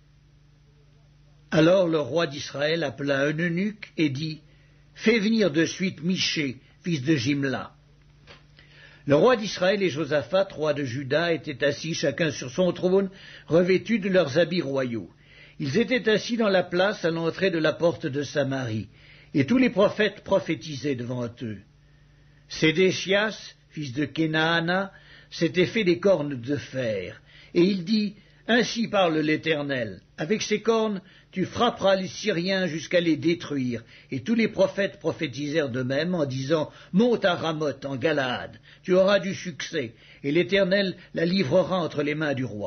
Alors le roi d'Israël appela un eunuque et dit, « Fais venir de suite Michée, fils de Jimla. » Le roi d'Israël et Josaphat, roi de Juda, étaient assis chacun sur son trône, revêtus de leurs habits royaux. Ils étaient assis dans la place à l'entrée de la porte de Samarie, et tous les prophètes prophétisaient devant eux. Sédéchias, fils de Kenaana, s'était fait des cornes de fer, et il dit, « Ainsi parle l'Éternel, avec ces cornes, tu frapperas les Syriens jusqu'à les détruire. » Et tous les prophètes prophétisèrent de même en disant, « Monte à Ramoth en Galaad, tu auras du succès, et l'Éternel la livrera entre les mains du roi. »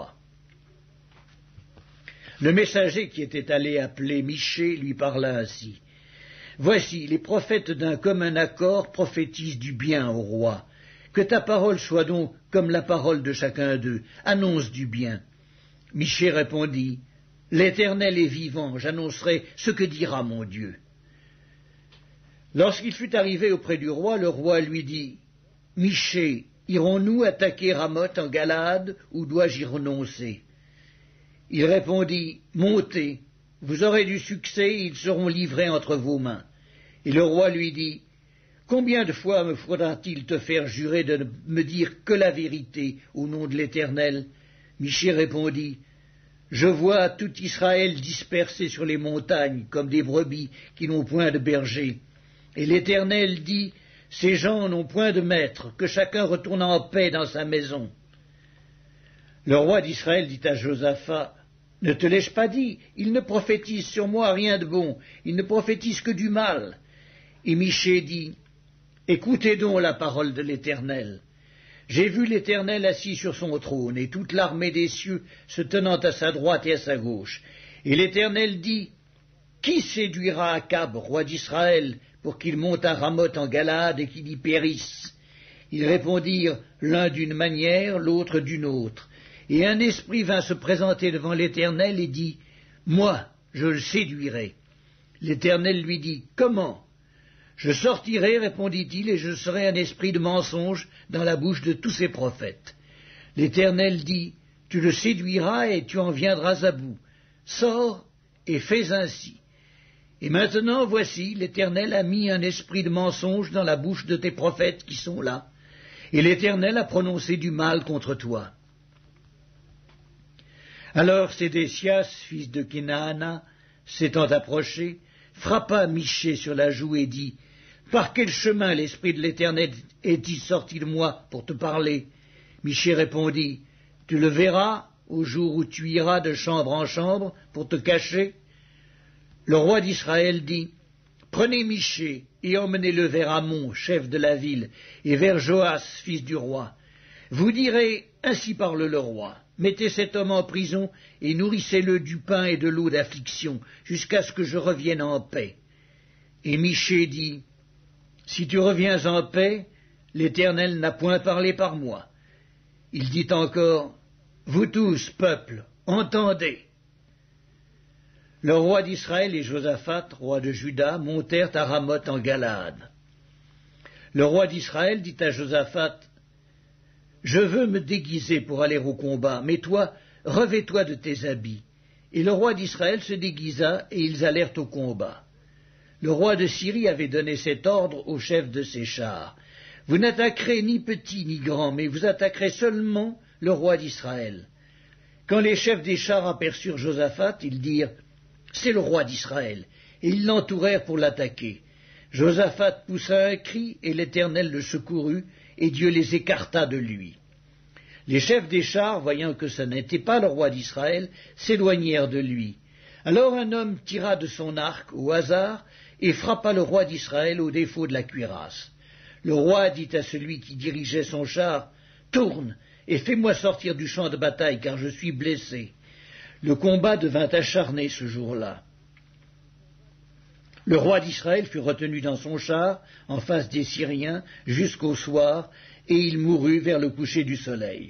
Le messager qui était allé appeler Michée lui parla ainsi, « Voici, les prophètes d'un commun accord prophétisent du bien au roi. Que ta parole soit donc comme la parole de chacun d'eux, annonce du bien. » Michée répondit, « L'Éternel est vivant, j'annoncerai ce que dira mon Dieu. » Lorsqu'il fut arrivé auprès du roi, le roi lui dit, « Michée, irons-nous attaquer Ramoth en Galaad, ou dois-je y renoncer ?» Il répondit, « Montez, vous aurez du succès, et ils seront livrés entre vos mains. » Et le roi lui dit, « Combien de fois me faudra-t-il te faire jurer de ne me dire que la vérité au nom de l'Éternel ?» Michée répondit, « Je vois tout Israël dispersé sur les montagnes comme des brebis qui n'ont point de berger. Et l'Éternel dit, « Ces gens n'ont point de maître, que chacun retourne en paix dans sa maison. » Le roi d'Israël dit à Josaphat, « Ne te l'ai-je pas dit? Il ne prophétise sur moi rien de bon, il ne prophétise que du mal. » Et Michée dit, « Écoutez donc la parole de l'Éternel. J'ai vu l'Éternel assis sur son trône, et toute l'armée des cieux se tenant à sa droite et à sa gauche. Et l'Éternel dit, « Qui séduira Akab, roi d'Israël, pour qu'il monte à Ramoth en Galaad et qu'il y périsse? Ils répondirent l'un d'une manière, l'autre d'une autre. Et un esprit vint se présenter devant l'Éternel et dit, « Moi, je le séduirai. » L'Éternel lui dit, « Comment ?» « Je sortirai, répondit-il, et je serai un esprit de mensonge dans la bouche de tous ses prophètes. » L'Éternel dit, « Tu le séduiras et tu en viendras à bout. Sors et fais ainsi. » Et maintenant, voici, l'Éternel a mis un esprit de mensonge dans la bouche de tes prophètes qui sont là, et l'Éternel a prononcé du mal contre toi. Alors Sédécias, fils de Kenaana, s'étant approché, frappa Michée sur la joue et dit, « Par quel chemin l'Esprit de l'Éternel est-il sorti de moi pour te parler ?» Michée répondit, « Tu le verras au jour où tu iras de chambre en chambre pour te cacher. » Le roi d'Israël dit, « Prenez Michée et emmenez-le vers Amon, chef de la ville, et vers Joas, fils du roi. Vous direz, ainsi parle le roi, mettez cet homme en prison et nourrissez-le du pain et de l'eau d'affliction, jusqu'à ce que je revienne en paix. » Et Michée dit, « Si tu reviens en paix, l'Éternel n'a point parlé par moi. » Il dit encore, « Vous tous, peuple, entendez. » Le roi d'Israël et Josaphat, roi de Juda, montèrent à Ramoth en Galaad. Le roi d'Israël dit à Josaphat, « Je veux me déguiser pour aller au combat, mais toi, revêts-toi de tes habits. » Et le roi d'Israël se déguisa, et ils allèrent au combat. Le roi de Syrie avait donné cet ordre au chef de ses chars. « Vous n'attaquerez ni petit ni grand, mais vous attaquerez seulement le roi d'Israël. » Quand les chefs des chars aperçurent Josaphat, ils dirent, « C'est le roi d'Israël !» Et ils l'entourèrent pour l'attaquer. Josaphat poussa un cri, et l'Éternel le secourut, et Dieu les écarta de lui. Les chefs des chars, voyant que ce n'était pas le roi d'Israël, s'éloignèrent de lui. Alors un homme tira de son arc au hasard et frappa le roi d'Israël au défaut de la cuirasse. Le roi dit à celui qui dirigeait son char, « Tourne et fais-moi sortir du champ de bataille, car je suis blessé. » Le combat devint acharné ce jour-là. Le roi d'Israël fut retenu dans son char, en face des Syriens, jusqu'au soir, et il mourut vers le coucher du soleil.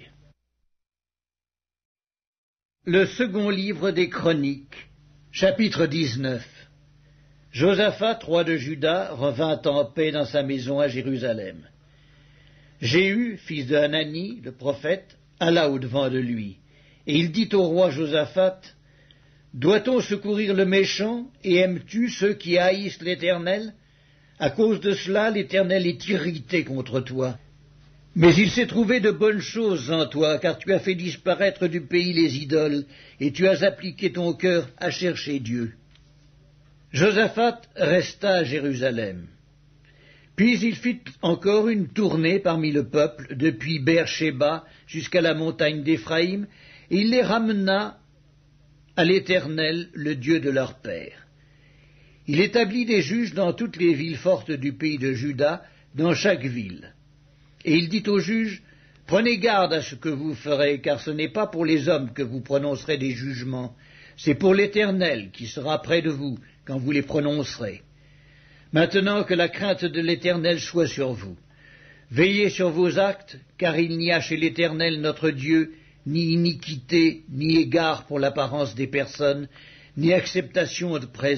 Le second livre des Chroniques, chapitre dix-neuf. Josaphat, roi de Juda, revint en paix dans sa maison à Jérusalem. Jéhu, fils de Hanani, le prophète, alla au-devant de lui, et il dit au roi Josaphat, « Doit-on secourir le méchant, et aimes-tu ceux qui haïssent l'Éternel? À cause de cela, l'Éternel est irrité contre toi. Mais il s'est trouvé de bonnes choses en toi, car tu as fait disparaître du pays les idoles, et tu as appliqué ton cœur à chercher Dieu. » Josaphat resta à Jérusalem. Puis il fit encore une tournée parmi le peuple, depuis Beer-Shéba jusqu'à la montagne d'Éphraïm, et il les ramena à l'Éternel, le Dieu de leur père. Il établit des juges dans toutes les villes fortes du pays de Juda, dans chaque ville. Et il dit aux juges, « Prenez garde à ce que vous ferez, car ce n'est pas pour les hommes que vous prononcerez des jugements, c'est pour l'Éternel qui sera près de vous quand vous les prononcerez. Maintenant que la crainte de l'Éternel soit sur vous. Veillez sur vos actes, car il n'y a chez l'Éternel notre Dieu ni iniquité, ni égard pour l'apparence des personnes, ni acceptation de présents. »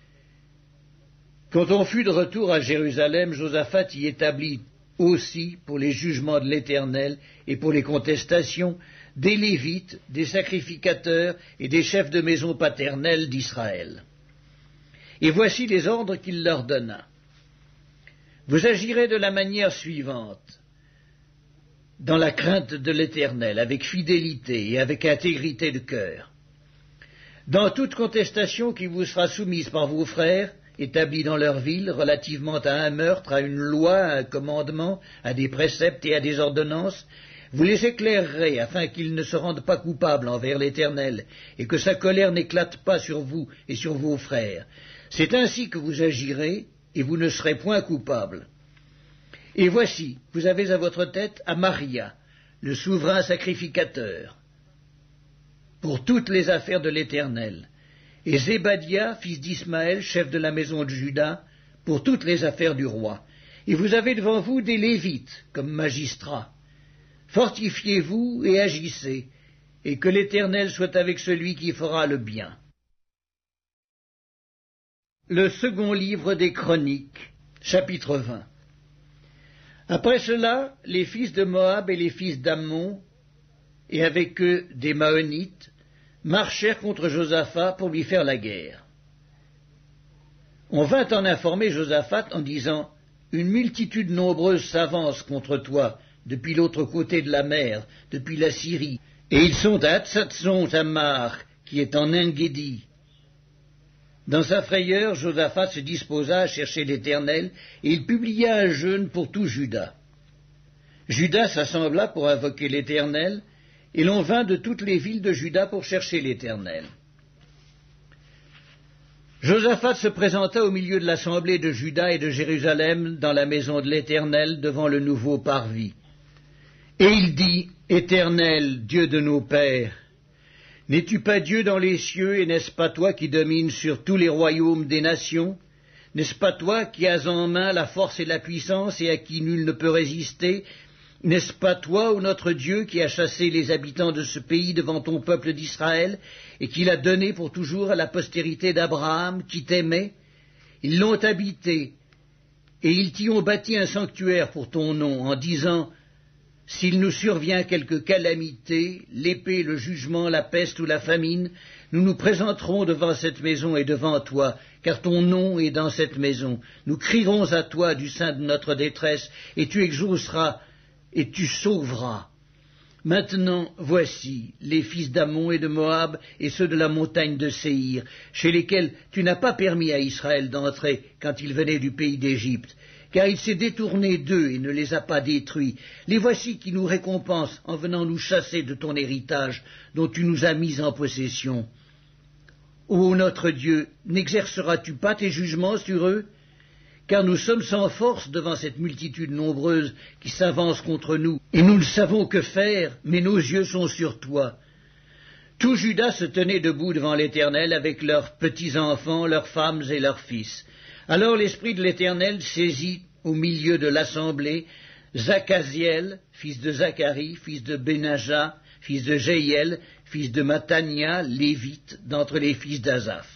Quand on fut de retour à Jérusalem, Josaphat y établit aussi, pour les jugements de l'Éternel et pour les contestations, des Lévites, des sacrificateurs et des chefs de maison paternelle d'Israël. Et voici les ordres qu'il leur donna. Vous agirez de la manière suivante, dans la crainte de l'Éternel, avec fidélité et avec intégrité de cœur. Dans toute contestation qui vous sera soumise par vos frères, établis dans leur ville, relativement à un meurtre, à une loi, à un commandement, à des préceptes et à des ordonnances, vous les éclairerez afin qu'ils ne se rendent pas coupables envers l'Éternel, et que sa colère n'éclate pas sur vous et sur vos frères. C'est ainsi que vous agirez, et vous ne serez point coupables. Et voici, vous avez à votre tête Amaria, le souverain sacrificateur, pour toutes les affaires de l'Éternel, et Zébadia, fils d'Ismaël, chef de la maison de Juda, pour toutes les affaires du roi. Et vous avez devant vous des Lévites comme magistrats. Fortifiez-vous et agissez, et que l'Éternel soit avec celui qui fera le bien. Le second livre des Chroniques, chapitre vingt. Après cela, les fils de Moab et les fils d'Ammon, et avec eux des Maonites, marchèrent contre Josaphat pour lui faire la guerre. On vint en informer Josaphat en disant « Une multitude nombreuse s'avance contre toi depuis l'autre côté de la mer, depuis la Syrie, et ils sont à Hatsatzon Tamar, qui est en En-Guédi. » Dans sa frayeur, Josaphat se disposa à chercher l'Éternel, et il publia un jeûne pour tout Juda. Juda s'assembla pour invoquer l'Éternel, et l'on vint de toutes les villes de Juda pour chercher l'Éternel. Josaphat se présenta au milieu de l'assemblée de Juda et de Jérusalem dans la maison de l'Éternel devant le nouveau parvis. Et il dit, « Éternel, Dieu de nos pères, n'es-tu pas Dieu dans les cieux, et n'est-ce pas toi qui domines sur tous les royaumes des nations? N'est-ce pas toi qui as en main la force et la puissance, et à qui nul ne peut résister? N'est-ce pas toi, ô notre Dieu, qui as chassé les habitants de ce pays devant ton peuple d'Israël, et qui l'as donné pour toujours à la postérité d'Abraham, qui t'aimait? Ils l'ont habité, et ils t'y ont bâti un sanctuaire pour ton nom, en disant, « S'il nous survient quelque calamité, l'épée, le jugement, la peste ou la famine, nous nous présenterons devant cette maison et devant toi, car ton nom est dans cette maison. Nous crierons à toi du sein de notre détresse, et tu exauceras, et tu sauveras. Maintenant, voici les fils d'Ammon et de Moab et ceux de la montagne de Séhir, chez lesquels tu n'as pas permis à Israël d'entrer quand il venait du pays d'Égypte, car il s'est détourné d'eux et ne les a pas détruits. Les voici qui nous récompensent en venant nous chasser de ton héritage dont tu nous as mis en possession. Ô notre Dieu, n'exerceras-tu pas tes jugements sur eux? Car nous sommes sans force devant cette multitude nombreuse qui s'avance contre nous, et nous ne savons que faire, mais nos yeux sont sur toi. » Tout Juda se tenait debout devant l'Éternel avec leurs petits-enfants, leurs femmes et leurs fils. Alors l'Esprit de l'Éternel saisit au milieu de l'assemblée Zachaziel, fils de Zacharie, fils de Benaja, fils de Jéhiel, fils de Mattania, lévite, d'entre les fils d'Asaph.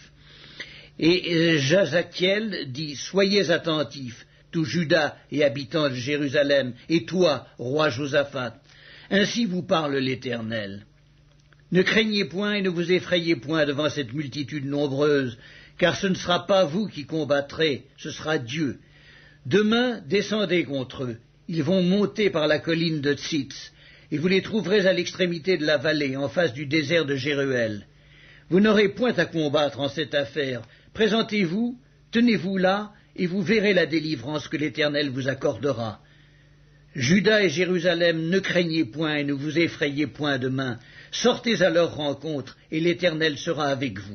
Et Jazakiel dit, « Soyez attentifs, tout Juda et habitants de Jérusalem, et toi, roi Josaphat. Ainsi vous parle l'Éternel. Ne craignez point et ne vous effrayez point devant cette multitude nombreuse, car ce ne sera pas vous qui combattrez, ce sera Dieu. Demain, descendez contre eux. Ils vont monter par la colline de Tzitz, et vous les trouverez à l'extrémité de la vallée, en face du désert de Jéruel. Vous n'aurez point à combattre en cette affaire. Présentez-vous, tenez-vous là, et vous verrez la délivrance que l'Éternel vous accordera. Juda et Jérusalem, ne craignez point et ne vous effrayez point demain. Sortez à leur rencontre, et l'Éternel sera avec vous. »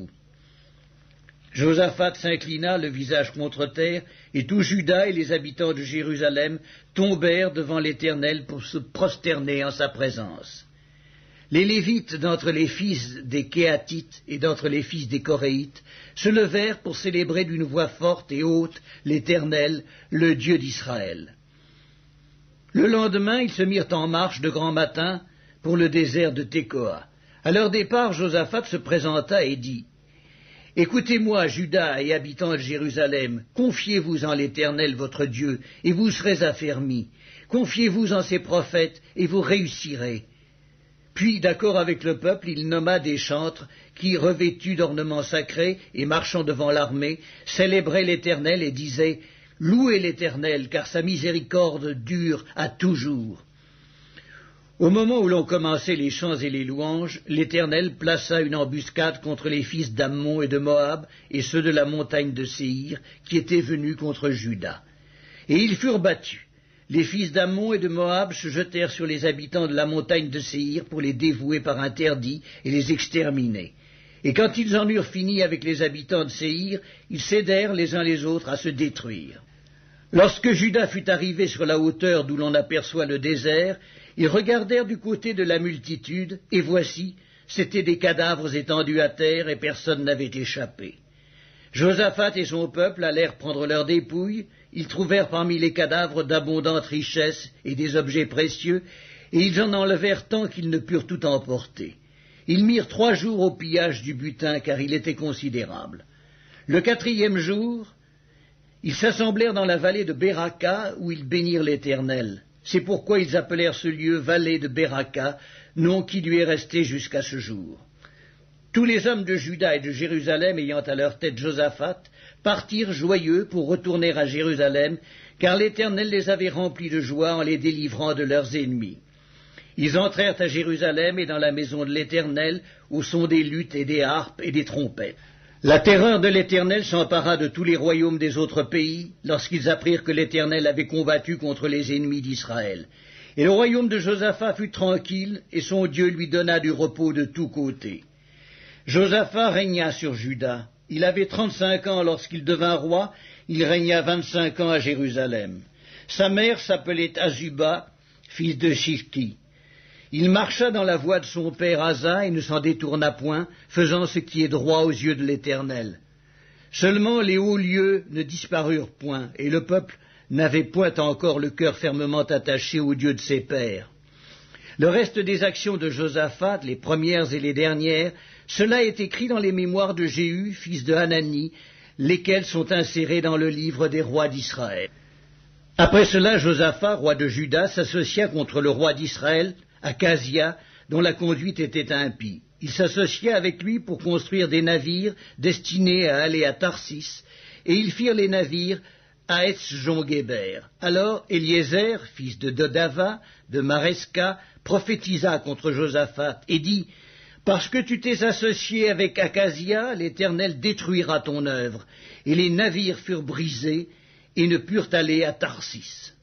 Josaphat s'inclina le visage contre terre, et tout Juda et les habitants de Jérusalem tombèrent devant l'Éternel pour se prosterner en sa présence. Les Lévites d'entre les fils des Kéatites et d'entre les fils des Coréites se levèrent pour célébrer d'une voix forte et haute l'Éternel, le Dieu d'Israël. Le lendemain, ils se mirent en marche de grand matin pour le désert de Tékoa. À leur départ, Josaphat se présenta et dit, « Écoutez-moi, Juda et habitants de Jérusalem, confiez-vous en l'Éternel votre Dieu, et vous serez affermis. Confiez-vous en ses prophètes, et vous réussirez. » Puis, d'accord avec le peuple, il nomma des chantres qui, revêtus d'ornements sacrés et marchant devant l'armée, célébraient l'Éternel et disaient « Louez l'Éternel, car sa miséricorde dure à toujours. » Au moment où l'on commençait les chants et les louanges, l'Éternel plaça une embuscade contre les fils d'Ammon et de Moab et ceux de la montagne de Séhir qui étaient venus contre Juda. Et ils furent battus. Les fils d'Ammon et de Moab se jetèrent sur les habitants de la montagne de Séhir pour les dévouer par interdit et les exterminer. Et quand ils en eurent fini avec les habitants de Séhir, ils s'aidèrent les uns les autres à se détruire. Lorsque Juda fut arrivé sur la hauteur d'où l'on aperçoit le désert, ils regardèrent du côté de la multitude, et voici, c'étaient des cadavres étendus à terre, et personne n'avait échappé. Josaphat et son peuple allèrent prendre leur dépouille, ils trouvèrent parmi les cadavres d'abondantes richesses et des objets précieux, et ils en enlevèrent tant qu'ils ne purent tout emporter. Ils mirent trois jours au pillage du butin, car il était considérable. Le quatrième jour, ils s'assemblèrent dans la vallée de Béraka, où ils bénirent l'Éternel. C'est pourquoi ils appelèrent ce lieu vallée de Béraka, nom qui lui est resté jusqu'à ce jour. Tous les hommes de Juda et de Jérusalem, ayant à leur tête Josaphat, partirent joyeux pour retourner à Jérusalem, car l'Éternel les avait remplis de joie en les délivrant de leurs ennemis. Ils entrèrent à Jérusalem et dans la maison de l'Éternel, au son des luttes et des harpes et des trompettes. La terreur de l'Éternel s'empara de tous les royaumes des autres pays, lorsqu'ils apprirent que l'Éternel avait combattu contre les ennemis d'Israël. Et le royaume de Josaphat fut tranquille, et son Dieu lui donna du repos de tous côtés. Josaphat régna sur Juda. Il avait trente-cinq ans lorsqu'il devint roi, il régna vingt-cinq ans à Jérusalem. Sa mère s'appelait Azuba, fils de Shilki. Il marcha dans la voie de son père Asa et ne s'en détourna point, faisant ce qui est droit aux yeux de l'Éternel. Seulement les hauts lieux ne disparurent point, et le peuple n'avait point encore le cœur fermement attaché au Dieu de ses pères. Le reste des actions de Josaphat, les premières et les dernières, cela est écrit dans les mémoires de Jéhu, fils de Hanani, lesquels sont insérés dans le livre des rois d'Israël. Après cela, Josaphat, roi de Juda, s'associa contre le roi d'Israël, Akazia, dont la conduite était impie. Il s'associa avec lui pour construire des navires destinés à aller à Tarsis, et ils firent les navires à Etzjon-Guéber. Alors Eliezer, fils de Dodava, de Maresca, prophétisa contre Josaphat et dit « Parce que tu t'es associé avec Akazia, l'Éternel détruira ton œuvre. » Et les navires furent brisés et ne purent aller à Tarsis.